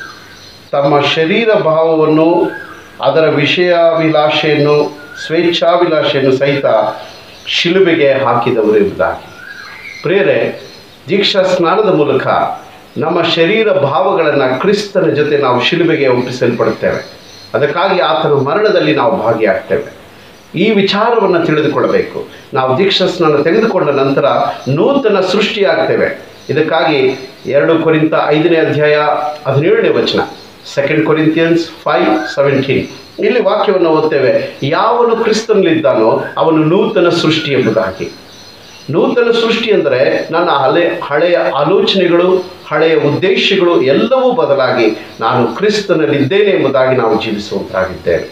ತಮ್ಮ ಶರೀರ ಭಾವವನ್ನು, ಅದರ ವಿಷಯಾಭಿಲಾಷೆಯನ್ನು, ಸ್ವೇಚ್ಛಾಭಿಲಾಷೆಯನ್ನು ಸಹಿತ ಶಿಲುಬೆಗೆ ಹಾಕಿದವರು ಎಂಬುದಾಗಿ. ಪ್ರೇರೆ, ದೀಕ್ಷಾ ಸ್ನಾನದ ಮೂಲಕ ನಮ್ಮ ಶರೀರ ಭಾವಗಳನ್ನು ಕ್ರಿಸ್ತನ ಜೊತೆ ನಾವು ಶಿಲುಬೆಗೆ ಒಪ್ಪಿಸಲ್ಪಡುತ್ತೇವೆ. ಅದಕ್ಕಾಗಿ ಆತನ ಮರಣದಲ್ಲಿ ನಾವು ಭಾಗಿಯಾಗ್ತೇವೆ. ಈ ವಿಚಾರವನ್ನು ತಿಳಿದುಕೊಳ್ಳಬೇಕು. ನಾವು ದೀಕ್ಷಾ ಸ್ನಾನ ತೆಗೆದುಕೊಂಡ ನಂತರ ನೂತನ ಸೃಷ್ಟಿಯಾಗ್ತೇವೆ. ಇದಕ್ಕಾಗಿ ಎರಡು ಕೊರಿಂಥ ಐದನೇ ಅಧ್ಯಾಯ ಹದಿನೇಳನೇ ವಚನ, ಸೆಕೆಂಡ್ ಕೊರಿಂಥಿಯನ್ಸ್ ಫೈವ್ ಸೆವೆಂಟೀನ್, ಇಲ್ಲಿ ವಾಕ್ಯವನ್ನು ಓದ್ತೇವೆ. ಯಾವನು ಕ್ರಿಸ್ತನಲ್ಲಿದ್ದಾನೋ ಅವನು ನೂತನ ಸೃಷ್ಟಿ ಎಂಬುದಾಗಿ. ನೂತನ ಸೃಷ್ಟಿ ಅಂದರೆ ನನ್ನ ಹಳೆ ಹಳೆಯ ಆಲೋಚನೆಗಳು, ಹಳೆಯ ಉದ್ದೇಶಗಳು ಎಲ್ಲವೂ ಬದಲಾಗಿ ನಾನು ಕ್ರಿಸ್ತನಲ್ಲಿದ್ದೇನೆ ಎಂಬುದಾಗಿ ನಾವು ಜೀವಿಸುವಂತಾಗಿದ್ದೇವೆ.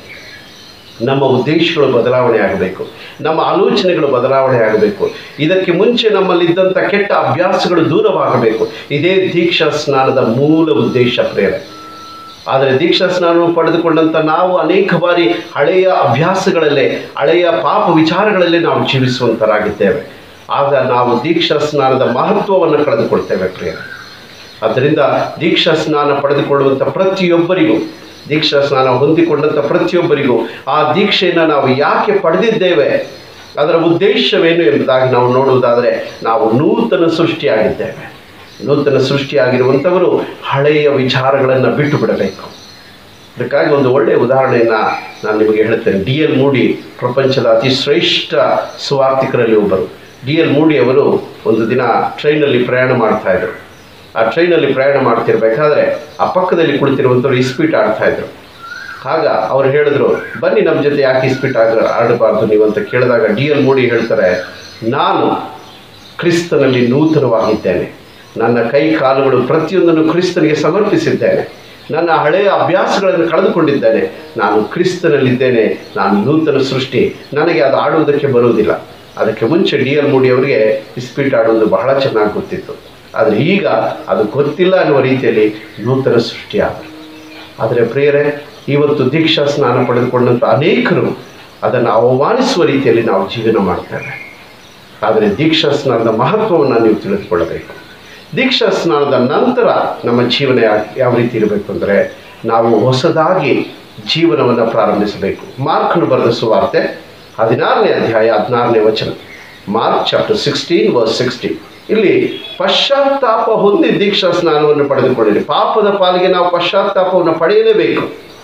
ನಮ್ಮ ಉದ್ದೇಶಗಳು ಬದಲಾವಣೆ ಆಗಬೇಕು, ನಮ್ಮ ಆಲೋಚನೆಗಳು ಬದಲಾವಣೆ ಆಗಬೇಕು. ಇದಕ್ಕೆ ಮುಂಚೆ ನಮ್ಮಲ್ಲಿದ್ದಂಥ ಕೆಟ್ಟ ಅಭ್ಯಾಸಗಳು ದೂರವಾಗಬೇಕು. ಇದೇ ದೀಕ್ಷಾ ಸ್ನಾನದ ಮೂಲ ಉದ್ದೇಶ ಪ್ರೇರೆ. ಆದರೆ ದೀಕ್ಷಾ ಸ್ನಾನವನ್ನು ಪಡೆದುಕೊಂಡಂಥ ನಾವು ಅನೇಕ ಬಾರಿ ಹಳೆಯ ಅಭ್ಯಾಸಗಳಲ್ಲೇ, ಹಳೆಯ ಪಾಪ ವಿಚಾರಗಳಲ್ಲೇ ನಾವು ಜೀವಿಸುವಂತರಾಗಿದ್ದೇವೆ. ಆಗ ನಾವು ದೀಕ್ಷಾ ಸ್ನಾನದ ಮಹತ್ವವನ್ನು ಕಳೆದುಕೊಳ್ತೇವೆ ಪ್ರಿಯರೇ. ಆದ್ದರಿಂದ ದೀಕ್ಷಾ ಸ್ನಾನ ಪಡೆದುಕೊಳ್ಳುವಂಥ ಪ್ರತಿಯೊಬ್ಬರಿಗೂ, ದೀಕ್ಷಾ ಸ್ನಾನ ಹೊಂದಿಕೊಂಡಂಥ ಪ್ರತಿಯೊಬ್ಬರಿಗೂ ಆ ದೀಕ್ಷೆಯನ್ನು ನಾವು ಯಾಕೆ ಪಡೆದಿದ್ದೇವೆ, ಅದರ ಉದ್ದೇಶವೇನು ಎಂಬುದಾಗಿ ನಾವು ನೋಡುವುದಾದರೆ, ನಾವು ನೂತನ ಸೃಷ್ಟಿಯಾಗಿದ್ದೇವೆ. ನೂತನ ಸೃಷ್ಟಿಯಾಗಿರುವಂಥವರು ಹಳೆಯ ವಿಚಾರಗಳನ್ನು ಬಿಟ್ಟು ಬಿಡಬೇಕು. ಅದಕ್ಕಾಗಿ ಒಂದು ಒಳ್ಳೆಯ ಉದಾಹರಣೆಯನ್ನು ನಾನು ನಿಮಗೆ ಹೇಳ್ತೇನೆ. ಡಿ ಎಲ್ ಮೂಡಿ ಪ್ರಪಂಚದ ಅತಿ ಶ್ರೇಷ್ಠ ಸುವಾರ್ತಿಕರಲ್ಲಿ ಒಬ್ಬರು. ಡಿ ಎಲ್ ಮೂಡಿ ಅವರು ಒಂದು ದಿನ ಟ್ರೈನಲ್ಲಿ ಪ್ರಯಾಣ ಮಾಡ್ತಾಯಿದ್ರು. ಆ ಟ್ರೈನಲ್ಲಿ ಪ್ರಯಾಣ ಮಾಡ್ತಿರ್ಬೇಕಾದ್ರೆ ಆ ಪಕ್ಕದಲ್ಲಿ ಕುಳಿತಿರುವಂಥವ್ರು ಇಸ್ಪೀಟ್ ಆಡ್ತಾಯಿದ್ರು. ಆಗ ಅವ್ರು ಹೇಳಿದ್ರು, ಬನ್ನಿ ನಮ್ಮ ಜೊತೆ ಯಾಕೆ ಇಸ್ಪೀಟ್ ಆಗ ಆಡಬಾರ್ದು ನೀವು ಅಂತ ಕೇಳಿದಾಗ ಡಿ ಎಲ್ ಮೂಡಿ ಹೇಳ್ತಾರೆ, ನಾನು ಕ್ರಿಸ್ತನಲ್ಲಿ ನೂತನವಾಗಿದ್ದೇನೆ. ನನ್ನ ಕೈ ಕಾಲುಗಳು ಪ್ರತಿಯೊಂದನ್ನು ಕ್ರಿಸ್ತನಿಗೆ ಸಮರ್ಪಿಸಿದ್ದೇನೆ. ನನ್ನ ಹಳೆಯ ಅಭ್ಯಾಸಗಳನ್ನು ಕಳೆದುಕೊಂಡಿದ್ದೇನೆ. ನಾನು ಕ್ರಿಸ್ತನಲ್ಲಿದ್ದೇನೆ. ನಾನು ನೂತನ ಸೃಷ್ಟಿ. ನನಗೆ ಅದು ಆಡುವುದಕ್ಕೆ ಬರುವುದಿಲ್ಲ. ಅದಕ್ಕೆ ಮುಂಚೆ ಡಿ ಎಲ್ ಮೂಡಿ ಅವರಿಗೆ ಇಸ್ಪೀಟ್ ಆಡುವುದು ಬಹಳ ಚೆನ್ನಾಗಿ ಗೊತ್ತಿತ್ತು. ಆದರೆ ಈಗ ಅದು ಗೊತ್ತಿಲ್ಲ ಅನ್ನುವ ರೀತಿಯಲ್ಲಿ ನೂತನ ಸೃಷ್ಟಿಯಾದರು. ಆದರೆ ಪ್ರಿಯರೇ, ಇವತ್ತು ದೀಕ್ಷಾ ಸ್ನಾನ ಪಡೆದುಕೊಂಡಂಥ ಅನೇಕರು ಅದನ್ನು ಅವಮಾನಿಸುವ ರೀತಿಯಲ್ಲಿ ನಾವು ಜೀವನ ಮಾಡ್ತೇವೆ. ಆದರೆ ದೀಕ್ಷಾ ಸ್ನಾನದ ಮಹತ್ವವನ್ನು ನೀವು ತಿಳಿದುಕೊಳ್ಳಬೇಕು. ದೀಕ್ಷಾ ಸ್ನಾನದ ನಂತರ ನಮ್ಮ ಜೀವನ ಯಾವ ರೀತಿ ಇರಬೇಕು ಅಂದರೆ, ನಾವು ಹೊಸದಾಗಿ ಜೀವನವನ್ನು ಪ್ರಾರಂಭಿಸಬೇಕು. ಮಾರ್ಕನು ಬರೆದ ಸುವಾರ್ತೆ ಹದಿನಾರನೇ ಅಧ್ಯಾಯ ಹದಿನಾರನೇ ವಚನ, Mark chapter sixteen verse sixteen. ಇಲ್ಲಿ ಪಶ್ಚಾತ್ತಾಪ ಹೊಂದಿ ದೀಕ್ಷಾ ಸ್ನಾನವನ್ನು ಪಡೆದುಕೊಳ್ಳಿರಿ. ಪಾಪದ ಪಾಲಿಗೆ ನಾವು ಪಶ್ಚಾತ್ತಾಪವನ್ನು ಪಡೆಯಲೇಬೇಕು.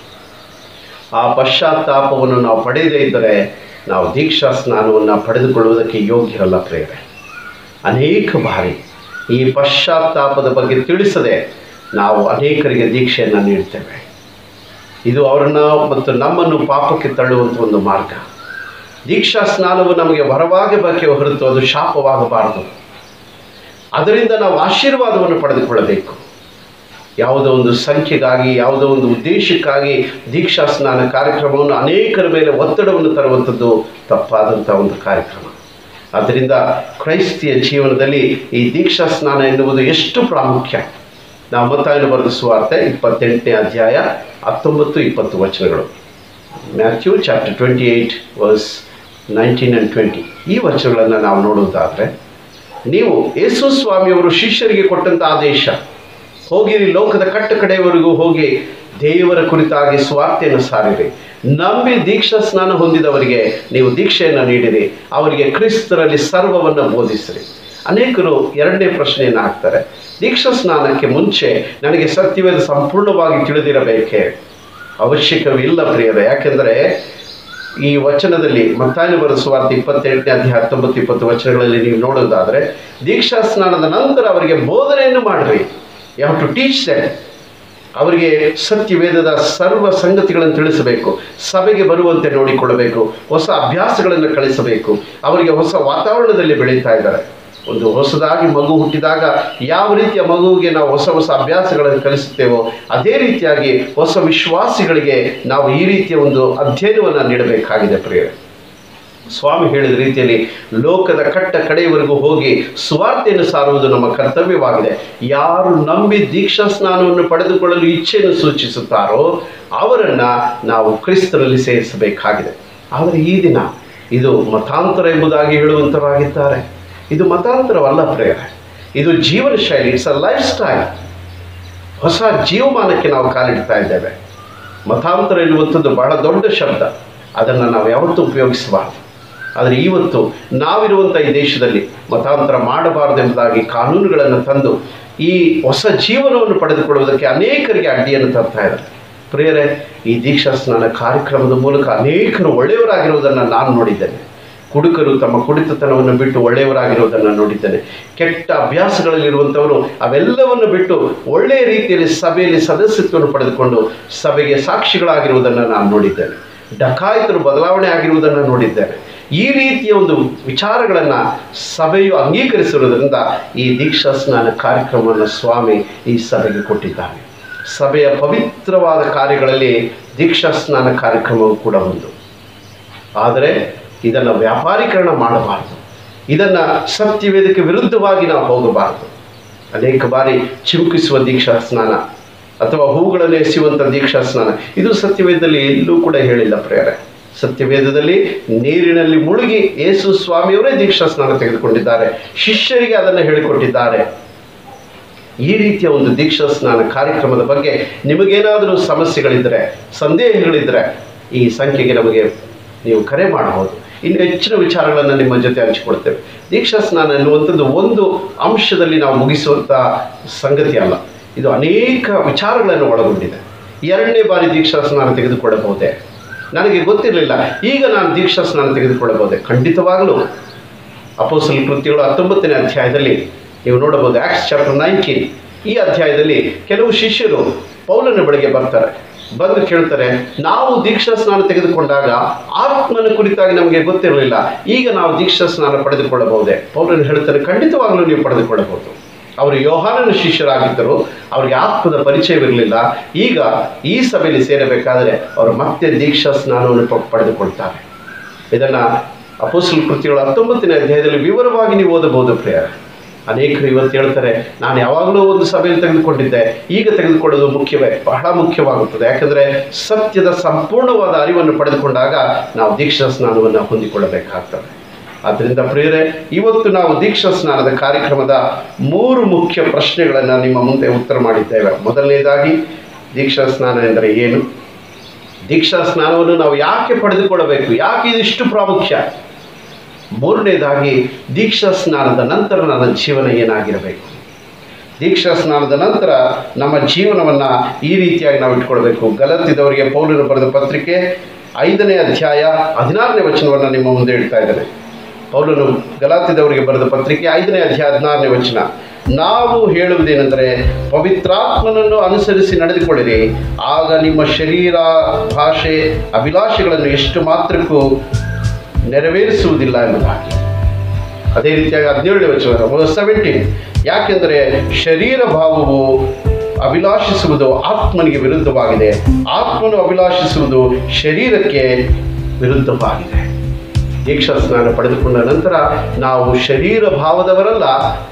ಆ ಪಶ್ಚಾತ್ತಾಪವನ್ನು ನಾವು ಪಡೆಯದೇ ಇದ್ದರೆ ನಾವು ದೀಕ್ಷಾ ಸ್ನಾನವನ್ನು ಪಡೆದುಕೊಳ್ಳುವುದಕ್ಕೆ ಯೋಗ್ಯರಲ್ಲ ಪ್ರೇರೆ. ಅನೇಕ ಬಾರಿ ಈ ಪಶ್ಚಾತ್ತಾಪದ ಬಗ್ಗೆ ತಿಳಿಸದೆ ನಾವು ಅನೇಕರಿಗೆ ದೀಕ್ಷೆಯನ್ನು ನೀಡ್ತೇವೆ. ಇದು ಅವರನ್ನು ಮತ್ತು ನಮ್ಮನ್ನು ಪಾಪಕ್ಕೆ ತಳ್ಳುವಂಥ ಒಂದು ಮಾರ್ಗ. ದೀಕ್ಷಾ ಸ್ನಾನವು ನಮಗೆ ವರವಾಗಬೇಕೇ ಹೊರತು ಅದು ಶಾಪವಾಗಬಾರದು. ಅದರಿಂದ ನಾವು ಆಶೀರ್ವಾದವನ್ನು ಪಡೆದುಕೊಳ್ಳಬೇಕು. ಯಾವುದೋ ಒಂದು ಸಂಖ್ಯೆಗಾಗಿ, ಯಾವುದೋ ಒಂದು ಉದ್ದೇಶಕ್ಕಾಗಿ ದೀಕ್ಷಾ ಸ್ನಾನ ಕಾರ್ಯಕ್ರಮವನ್ನು ಅನೇಕರ ಮೇಲೆ ಒತ್ತಡವನ್ನು ತರುವಂಥದ್ದು ತಪ್ಪಾದಂಥ ಒಂದು ಕಾರ್ಯಕ್ರಮ. ಆದ್ದರಿಂದ ಕ್ರೈಸ್ತಿಯ ಜೀವನದಲ್ಲಿ ಈ ದೀಕ್ಷಾ ಸ್ನಾನ ಎನ್ನುವುದು ಎಷ್ಟು ಪ್ರಾಮುಖ್ಯ. ನಾವು ಮತ್ತಾಯನು ಬರೆದ ಸುವಾರ್ತೆ ಇಪ್ಪತ್ತೆಂಟನೇ ಅಧ್ಯಾಯ ಹತ್ತೊಂಬತ್ತು ಇಪ್ಪತ್ತು ವಚನಗಳು, Matthew chapter twenty eight verse nineteen and twenty. ಈ ವಚನಗಳನ್ನು ನಾವು ನೋಡುವುದಾದರೆ, ನೀವು ಯೇಸು ಸ್ವಾಮಿಯವರು ಶಿಷ್ಯರಿಗೆ ಕೊಟ್ಟಂಥ ಆದೇಶ, ಹೋಗಿರಿ, ಲೋಕದ ಕಟ್ಟ ಕಡೆಯವರೆಗೂ ಹೋಗಿ ದೇವರ ಕುರಿತಾಗಿ ಸುವಾರ್ತೆಯನ್ನು ಸಾರಿರಿ, ನಂಬಿ ದೀಕ್ಷಾ ಸ್ನಾನ ಹೊಂದಿದವರಿಗೆ ನೀವು ದೀಕ್ಷೆಯನ್ನು ನೀಡಿರಿ, ಅವರಿಗೆ ಕ್ರಿಸ್ತರಲ್ಲಿ ಸರ್ವವನ್ನು ಬೋಧಿಸಿರಿ. ಅನೇಕರು ಎರಡನೇ ಪ್ರಶ್ನೆಯನ್ನು ಹಾಕ್ತಾರೆ, ದೀಕ್ಷಾ ಸ್ನಾನಕ್ಕೆ ಮುಂಚೆ ನನಗೆ ಸತ್ಯವೇದ ಸಂಪೂರ್ಣವಾಗಿ ತಿಳಿದಿರಬೇಕೇ? ಅವಶ್ಯಕವಿಲ್ಲ ಪ್ರಿಯರೇ. ಯಾಕೆಂದರೆ ಈ ವಚನದಲ್ಲಿ ಮತ್ತಾಯನು ಬರೆದ ಸುವಾರ್ತೆ ಇಪ್ಪತ್ತೆಂಟನೇ ಅಧ್ಯಾಯ ಹತ್ತೊಂಬತ್ತು ಇಪ್ಪತ್ತು ವಚನಗಳಲ್ಲಿ ನೀವು ನೋಡೋದಾದರೆ, ದೀಕ್ಷಾ ಸ್ನಾನದ ನಂತರ ಅವರಿಗೆ ಬೋಧನೆಯನ್ನು ಮಾಡಿರಿ. You have to teach them. ಅವರಿಗೆ ಸತ್ಯವೇದದ ಸರ್ವ ಸಂಗತಿಗಳನ್ನು ತಿಳಿಸಬೇಕು, ಸಭೆಗೆ ಬರುವಂತೆ ನೋಡಿಕೊಳ್ಳಬೇಕು, ಹೊಸ ಅಭ್ಯಾಸಗಳನ್ನು ಕಲಿಸಬೇಕು. ಅವರಿಗೆ ಹೊಸ ವಾತಾವರಣದಲ್ಲಿ ಬೆಳೀತಾ ಇದ್ದಾರೆ. ಒಂದು ಹೊಸದಾಗಿ ಮಗು ಹುಟ್ಟಿದಾಗ ಯಾವ ರೀತಿಯ ಮಗುವಿಗೆ ನಾವು ಹೊಸ ಹೊಸ ಅಭ್ಯಾಸಗಳನ್ನು ಕಲಿಸುತ್ತೇವೋ ಅದೇ ರೀತಿಯಾಗಿ ಹೊಸ ವಿಶ್ವಾಸಿಗಳಿಗೆ ನಾವು ಈ ರೀತಿಯ ಒಂದು ಅಧ್ಯಯನವನ್ನು ನೀಡಬೇಕಾಗಿದೆ ಪ್ರಿಯರೇ. ಸ್ವಾಮಿ ಹೇಳಿದ ರೀತಿಯಲ್ಲಿ ಲೋಕದ ಕಟ್ಟ ಕಡೆಯವರೆಗೂ ಹೋಗಿ ಸುವಾರ್ತೆಯನ್ನು ಸಾರುವುದು ನಮ್ಮ ಕರ್ತವ್ಯವಾಗಿದೆ. ಯಾರು ನಂಬಿ ದೀಕ್ಷಾ ಸ್ನಾನವನ್ನು ಪಡೆದುಕೊಳ್ಳಲು ಇಚ್ಛೆಯನ್ನು ಸೂಚಿಸುತ್ತಾರೋ ಅವರನ್ನು ನಾವು ಕ್ರಿಸ್ತನಲ್ಲಿ ಸೇರಿಸಬೇಕಾಗಿದೆ. ಆದರೆ ಈ ದಿನ ಇದು ಮತಾಂತರ ಎಂಬುದಾಗಿ ಹೇಳುವಂತರಾಗಿದ್ದಾರೆ. ಇದು ಮತಾಂತರವಲ್ಲ ಪ್ರೇರೆ, ಇದು ಜೀವನ ಶೈಲಿ, ಇಟ್ಸ್ ಅ ಲೈಫ್ ಸ್ಟೈಲ್. ಹೊಸ ಜೀವಮಾನಕ್ಕೆ ನಾವು ಕಾಲಿಡ್ತಾ ಇದ್ದೇವೆ. ಮತಾಂತರ ಎನ್ನುವಂಥದ್ದು ಬಹಳ ದೊಡ್ಡ ಶಬ್ದ, ಅದನ್ನು ನಾವು ಯಾವತ್ತೂ ಉಪಯೋಗಿಸಬಾರ್ದು. ಆದರೆ ಇವತ್ತು ನಾವಿರುವಂಥ ಈ ದೇಶದಲ್ಲಿ ಮತಾಂತರ ಮಾಡಬಾರದೆಂಬುದಾಗಿ ಕಾನೂನುಗಳನ್ನು ತಂದು ಈ ಹೊಸ ಜೀವನವನ್ನು ಪಡೆದುಕೊಳ್ಳುವುದಕ್ಕೆ ಅನೇಕರಿಗೆ ಅಡ್ಡಿಯನ್ನು ತರ್ತಾ ಇದ್ದಾರೆ. ಪ್ರಿಯರೇ, ಈ ದೀಕ್ಷಾ ಸ್ನಾನ ಕಾರ್ಯಕ್ರಮದ ಮೂಲಕ ಅನೇಕರು ಒಳ್ಳೆಯವರಾಗಿರುವುದನ್ನು ನಾನು ನೋಡಿದ್ದೇನೆ. ಕುಡುಕರು ತಮ್ಮ ಕುಡಿತತನವನ್ನು ಬಿಟ್ಟು ಒಳ್ಳೆಯವರಾಗಿರುವುದನ್ನು ನೋಡಿದ್ದೇನೆ. ಕೆಟ್ಟ ಅಭ್ಯಾಸಗಳಲ್ಲಿರುವಂಥವರು ಅವೆಲ್ಲವನ್ನು ಬಿಟ್ಟು ಒಳ್ಳೆಯ ರೀತಿಯಲ್ಲಿ ಸಭೆಯಲ್ಲಿ ಸದಸ್ಯತ್ವವನ್ನು ಪಡೆದುಕೊಂಡು ಸಭೆಗೆ ಸಾಕ್ಷಿಗಳಾಗಿರುವುದನ್ನು ನಾನು ನೋಡಿದ್ದೇನೆ. ಡಕಾಯಿತರು ಬದಲಾವಣೆ ಆಗಿರುವುದನ್ನು ನೋಡಿದ್ದೇನೆ. ಈ ರೀತಿಯ ಒಂದು ವಿಚಾರಗಳನ್ನು ಸಭೆಯು ಅಂಗೀಕರಿಸಿರುವುದರಿಂದ ಈ ದೀಕ್ಷಾ ಸ್ನಾನ ಕಾರ್ಯಕ್ರಮವನ್ನು ಸ್ವಾಮಿ ಈ ಸಭೆಗೆ ಕೊಟ್ಟಿದ್ದಾನೆ. ಸಭೆಯ ಪವಿತ್ರವಾದ ಕಾರ್ಯಗಳಲ್ಲಿ ದೀಕ್ಷಾ ಸ್ನಾನ ಕಾರ್ಯಕ್ರಮವು ಕೂಡ ಒಂದು. ಆದರೆ ಇದನ್ನು ವ್ಯಾಪಾರೀಕರಣ ಮಾಡಬಾರದು, ಇದನ್ನು ಸತ್ಯವೇದಕ್ಕೆ ವಿರುದ್ಧವಾಗಿ ನಾವು ಹೋಗಬಾರದು. ಅನೇಕ ಬಾರಿ ಚಿಮುಕಿಸುವ ದೀಕ್ಷಾ ಸ್ನಾನ ಅಥವಾ ಹೂಗಳನ್ನು ಎಸೆಯುವಂಥ ದೀಕ್ಷಾ ಸ್ನಾನ ಇದು ಸತ್ಯವೇದದಲ್ಲಿ ಎಲ್ಲೂ ಕೂಡ ಹೇಳಿಲ್ಲ ಪ್ರಿಯರೇ. ಸತ್ಯವೇದದಲ್ಲಿ ನೀರಿನಲ್ಲಿ ಮುಳುಗಿ ಯೇಸು ಸ್ವಾಮಿಯವರೇ ದೀಕ್ಷಾ ಸ್ನಾನ ತೆಗೆದುಕೊಂಡಿದ್ದಾರೆ, ಶಿಷ್ಯರಿಗೆ ಅದನ್ನು ಹೇಳಿಕೊಟ್ಟಿದ್ದಾರೆ. ಈ ರೀತಿಯ ಒಂದು ದೀಕ್ಷಾ ಸ್ನಾನ ಕಾರ್ಯಕ್ರಮದ ಬಗ್ಗೆ ನಿಮಗೇನಾದರೂ ಸಮಸ್ಯೆಗಳಿದ್ದರೆ, ಸಂದೇಹಗಳಿದ್ದರೆ ಈ ಸಂಖ್ಯೆಗೆ ನಮಗೆ ನೀವು ಕರೆ ಮಾಡಬಹುದು. ಇನ್ನು ಹೆಚ್ಚಿನ ವಿಚಾರಗಳನ್ನು ನಿಮ್ಮ ಜೊತೆ ಹಂಚಿಕೊಳ್ತೇವೆ. ದೀಕ್ಷಾ ಸ್ನಾನ ಎನ್ನುವಂಥದ್ದು ಒಂದು ಅಂಶದಲ್ಲಿ ನಾವು ಮುಗಿಸುವಂಥ ಸಂಗತಿ ಅಲ್ಲ, ಇದು ಅನೇಕ ವಿಚಾರಗಳನ್ನು ಒಳಗೊಂಡಿದೆ. ಎರಡನೇ ಬಾರಿ ದೀಕ್ಷಾ ಸ್ನಾನ ತೆಗೆದುಕೊಳ್ಳಬಹುದೇ? ನನಗೆ ಗೊತ್ತಿರಲಿಲ್ಲ, ಈಗ ನಾನು ದೀಕ್ಷಾ ಸ್ನಾನ ತೆಗೆದುಕೊಳ್ಳಬಹುದೇ? ಖಂಡಿತವಾಗಲೂ ಅಪೊಸ್ತಲರ ಕೃತ್ಯಗಳು ಹತ್ತೊಂಬತ್ತನೇ ಅಧ್ಯಾಯದಲ್ಲಿ ನೀವು ನೋಡಬಹುದು. ಆಕ್ಟ್ಸ್ ಚಾಪ್ಟರ್ ನೈನ್ಟೀನ್, ಈ ಅಧ್ಯಾಯದಲ್ಲಿ ಕೆಲವು ಶಿಷ್ಯರು ಪೌಲನ ಬಳಿಗೆ ಬರ್ತಾರೆ. ಬಂದು ಕೇಳ್ತಾರೆ, ನಾವು ದೀಕ್ಷಾ ಸ್ನಾನ ತೆಗೆದುಕೊಂಡಾಗ ಆತ್ಮನ ಕುರಿತಾಗಿ ನಮಗೆ ಗೊತ್ತಿರಲಿಲ್ಲ, ಈಗ ನಾವು ದೀಕ್ಷಾ ಸ್ನಾನ ಪಡೆದುಕೊಳ್ಳಬಹುದೇ? ಪೌಲನು ಹೇಳ್ತಾರೆ, ಖಂಡಿತವಾಗಲೂ ನೀವು ಪಡೆದುಕೊಳ್ಳಬಹುದು. ಅವರು ಯೋಹಾನನ ಶಿಷ್ಯರಾಗಿದ್ದರು, ಅವರಿಗೆ ಆತ್ಮದ ಪರಿಚಯವಿರಲಿಲ್ಲ. ಈಗ ಈ ಸಭೆಯಲ್ಲಿ ಸೇರಬೇಕಾದರೆ ಅವರು ಮತ್ತೆ ದೀಕ್ಷಾ ಸ್ನಾನವನ್ನು ಪಡೆದುಕೊಳ್ತಾರೆ. ಇದನ್ನು ಅಪೊಸ್ತಲರ ಕೃತ್ಯಗಳು ಹತ್ತೊಂಬತ್ತನೇ ಅಧ್ಯಾಯದಲ್ಲಿ ವಿವರವಾಗಿ ನೀವು ಓದಬಹುದು ಪ್ರಿಯ. ಅನೇಕರು ಇವತ್ತು ಹೇಳ್ತಾರೆ, ನಾನು ಯಾವಾಗಲೂ ಒಂದು ಸಭೆಯಲ್ಲಿ ತೆಗೆದುಕೊಂಡಿದ್ದೆ, ಈಗ ತೆಗೆದುಕೊಳ್ಳೋದು ಮುಖ್ಯವೇ? ಬಹಳ ಮುಖ್ಯವಾಗುತ್ತದೆ. ಯಾಕಂದರೆ ಸತ್ಯದ ಸಂಪೂರ್ಣವಾದ ಅರಿವನ್ನು ಪಡೆದುಕೊಂಡಾಗ ನಾವು ದೀಕ್ಷಾ ಸ್ನಾನವನ್ನು ಹೊಂದಿಕೊಳ್ಳಬೇಕಾಗ್ತದೆ. ಆದ್ದರಿಂದ ಪ್ರಿಯರೇ, ಇವತ್ತು ನಾವು ದೀಕ್ಷಾ ಸ್ನಾನದ ಕಾರ್ಯಕ್ರಮದ ಮೂರು ಮುಖ್ಯ ಪ್ರಶ್ನೆಗಳನ್ನು ನಿಮ್ಮ ಮುಂದೆ ಉತ್ತರ ಮಾಡಿದ್ದೇವೆ. ಮೊದಲನೇದಾಗಿ, ದೀಕ್ಷಾ ಸ್ನಾನ ಎಂದರೆ ಏನು? ದೀಕ್ಷಾ ಸ್ನಾನವನ್ನು ನಾವು ಯಾಕೆ ಪಡೆದುಕೊಳ್ಳಬೇಕು? ಯಾಕೆ ಇದಿಷ್ಟು ಪ್ರಾಮುಖ್ಯ? ಮೂರನೇದಾಗಿ, ದೀಕ್ಷಾ ಸ್ನಾನದ ನಂತರ ನನ್ನ ಜೀವನ ಏನಾಗಿರಬೇಕು? ದೀಕ್ಷಾ ಸ್ನಾನದ ನಂತರ ನಮ್ಮ ಜೀವನವನ್ನು ಈ ರೀತಿಯಾಗಿ ನಾವು ಇಟ್ಕೊಳ್ಬೇಕು. ಗಲಾತ್ಯದವರಿಗೆ ಪೌಲನು ಬರೆದ ಪತ್ರಿಕೆ ಐದನೇ ಅಧ್ಯಾಯ ಹದಿನಾರನೇ ವಚನವನ್ನು ನಿಮ್ಮ ಮುಂದೆ ಇಡ್ತಾ ಇದ್ದೇನೆ. ಪೌಲನು ಗಲಾತ್ಯದವರಿಗೆ ಬರೆದ ಪತ್ರಿಕೆ ಐದನೇ ಅಧ್ಯಾಯ ಹದಿನಾರನೇ ವಚನ, ನಾವು ಹೇಳುವುದೇನೆಂದರೆ, ಪವಿತ್ರಾತ್ಮನನ್ನು ಅನುಸರಿಸಿ ನಡೆದುಕೊಳ್ಳಿರಿ, ಆಗ ನಿಮ್ಮ ಶರೀರ, ಭಾಷೆ, ಅಭಿಲಾಷೆಗಳನ್ನು ಎಷ್ಟು ಮಾತ್ರಕ್ಕೂ ನೆರವೇರಿಸುವುದಿಲ್ಲ ಎಂಬುದಾಗಿ. ಅದೇ ರೀತಿಯಾಗಿ ಹದಿನೇಳನೇ ವಚನ ಸೆವೆಂಟೀನ್, ಯಾಕೆಂದರೆ ಶರೀರ ಭಾವವು ಅಭಿಲಾಷಿಸುವುದು ಆತ್ಮನಿಗೆ ವಿರುದ್ಧವಾಗಿದೆ, ಆತ್ಮನು ಅಭಿಲಾಷಿಸುವುದು ಶರೀರಕ್ಕೆ ವಿರುದ್ಧವಾಗಿದೆ. ದೀಕ್ಷಾ ಸ್ನಾನ ಪಡೆದುಕೊಂಡ ನಂತರ ನಾವು ಶರೀರ ಭಾವದವರಲ್ಲ,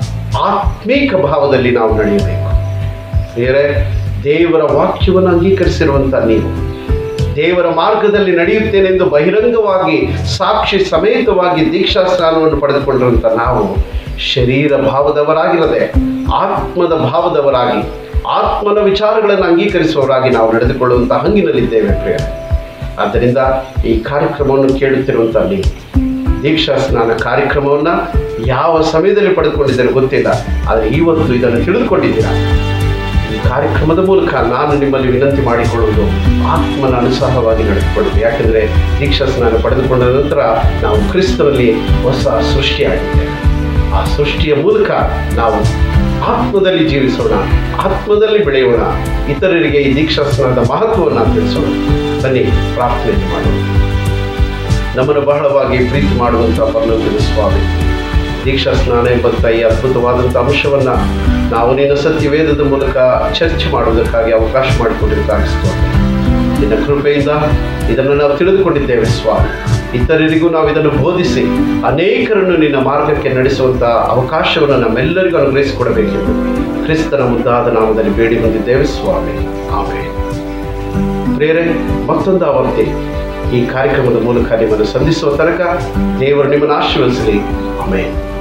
ಆತ್ಮೀಕ ಭಾವದಲ್ಲಿ ನಾವು ನಡೆಯಬೇಕು. ಬೇರೆ ದೇವರ ವಾಕ್ಯವನ್ನು ಅಂಗೀಕರಿಸಿರುವಂಥ ನೀವು, ದೇವರ ಮಾರ್ಗದಲ್ಲಿ ನಡೆಯುತ್ತೇನೆಂದು ಬಹಿರಂಗವಾಗಿ ಸಾಕ್ಷಿ ಸಮೇತವಾಗಿ ದೀಕ್ಷಾ ಸ್ನಾನವನ್ನು ಪಡೆದುಕೊಂಡಿರುವಂಥ ನಾವು ಶರೀರ ಭಾವದವರಾಗಿರದೆ ಆತ್ಮದ ಭಾವದವರಾಗಿ, ಆತ್ಮನ ವಿಚಾರಗಳನ್ನು ಅಂಗೀಕರಿಸುವವರಾಗಿ ನಾವು ನಡೆದುಕೊಳ್ಳುವಂಥ ಹಂಗಿನಲ್ಲಿದ್ದೇವೆ ಪ್ರಿಯ. ಆದ್ದರಿಂದ ಈ ಕಾರ್ಯಕ್ರಮವನ್ನು ಕೇಳುತ್ತಿರುವಂಥ ನೀವು ದೀಕ್ಷಾ ಸ್ನಾನ ಕಾರ್ಯಕ್ರಮವನ್ನು ಯಾವ ಸಮಯದಲ್ಲಿ ಪಡೆದುಕೊಂಡಿದ್ದೀರ ಗೊತ್ತಿಲ್ಲ, ಆದರೆ ಇವತ್ತು ಇದನ್ನು ತಿಳಿದುಕೊಂಡಿದ್ದೀರಾ. ಈ ಕಾರ್ಯಕ್ರಮದ ಮೂಲಕ ನಾನು ನಿಮ್ಮಲ್ಲಿ ವಿನಂತಿ ಮಾಡಿಕೊಳ್ಳುವುದು, ಆತ್ಮನ ಅನುಸಾರವಾಗಿ ನಡೆದುಕೊಳ್ಳುವುದು. ಯಾಕೆಂದರೆ ದೀಕ್ಷಾ ಸ್ನಾನ ಪಡೆದುಕೊಂಡ ನಂತರ ನಾವು ಕ್ರಿಸ್ತನಲ್ಲಿ ಹೊಸ ಸೃಷ್ಟಿಯಾಗಿದ್ದೇವೆ. ಆ ಸೃಷ್ಟಿಯ ಮೂಲಕ ನಾವು ಆತ್ಮದಲ್ಲಿ ಜೀವಿಸೋಣ, ಆತ್ಮದಲ್ಲಿ ಬೆಳೆಯೋಣ, ಇತರರಿಗೆ ಈ ದೀಕ್ಷಾ ಸ್ನಾನದ ಮಹತ್ವವನ್ನು ತಿಳಿಸೋಣ. ಬನ್ನಿ ಪ್ರಾರ್ಥನೆ ಮಾಡೋಣ. ನಮ್ಮನ್ನು ಬಹಳವಾಗಿ ಪ್ರೀತಿ ಮಾಡುವಂಥ ಪರಲೋಕದ ಸ್ವಾಮಿ, ದೀಕ್ಷಾ ಸ್ನಾನ ಎಂಬಂಥ ಈ ಅದ್ಭುತವಾದಂಥ ಅಂಶವನ್ನು ನಾವು ನಿನ್ನ ಸತ್ಯವೇದದ ಮೂಲಕ ಚರ್ಚೆ ಮಾಡುವುದಕ್ಕಾಗಿ ಅವಕಾಶ ಮಾಡಿಕೊಂಡಿದ್ದಕ್ಕಾಗಿ ಸ್ವಾಮಿ, ನಿನ್ನ ಕೃಪೆಯಿಂದ ಇದನ್ನು ನಾವು ತಿಳಿದುಕೊಂಡಿದ್ದೇವೆ ಸ್ವಾಮಿ. ಇತರರಿಗೂ ನಾವು ಇದನ್ನು ಬೋಧಿಸಿ ಅನೇಕರನ್ನು ನಿನ್ನ ಮಾರ್ಗಕ್ಕೆ ನಡೆಸುವಂಥ ಅವಕಾಶವನ್ನು ನಮ್ಮೆಲ್ಲರಿಗೂ ಅನುಗ್ರಹಿಸಿಕೊಡಬೇಕೆಂದು ಕ್ರಿಸ್ತನ ಮುದ್ದಾದ ನಾಮದಲ್ಲಿ ಬೇಡಿ ಬಂದಿದ್ದೇವೆ ಸ್ವಾಮಿ. ಆಮೇಲೆ ಪ್ರೇರೆ ಮತ್ತೊಂದು ಆವರ್ತಿ ಈ ಕಾರ್ಯಕ್ರಮದ ಮೂಲಕ ನಿಮ್ಮನ್ನು ಸಂಧಿಸುವ ತನಕ ದೇವರು ನಿಮ್ಮನ್ನು ಆಶೀರ್ವದಿಸಲಿ. ಆಮೇಲೆ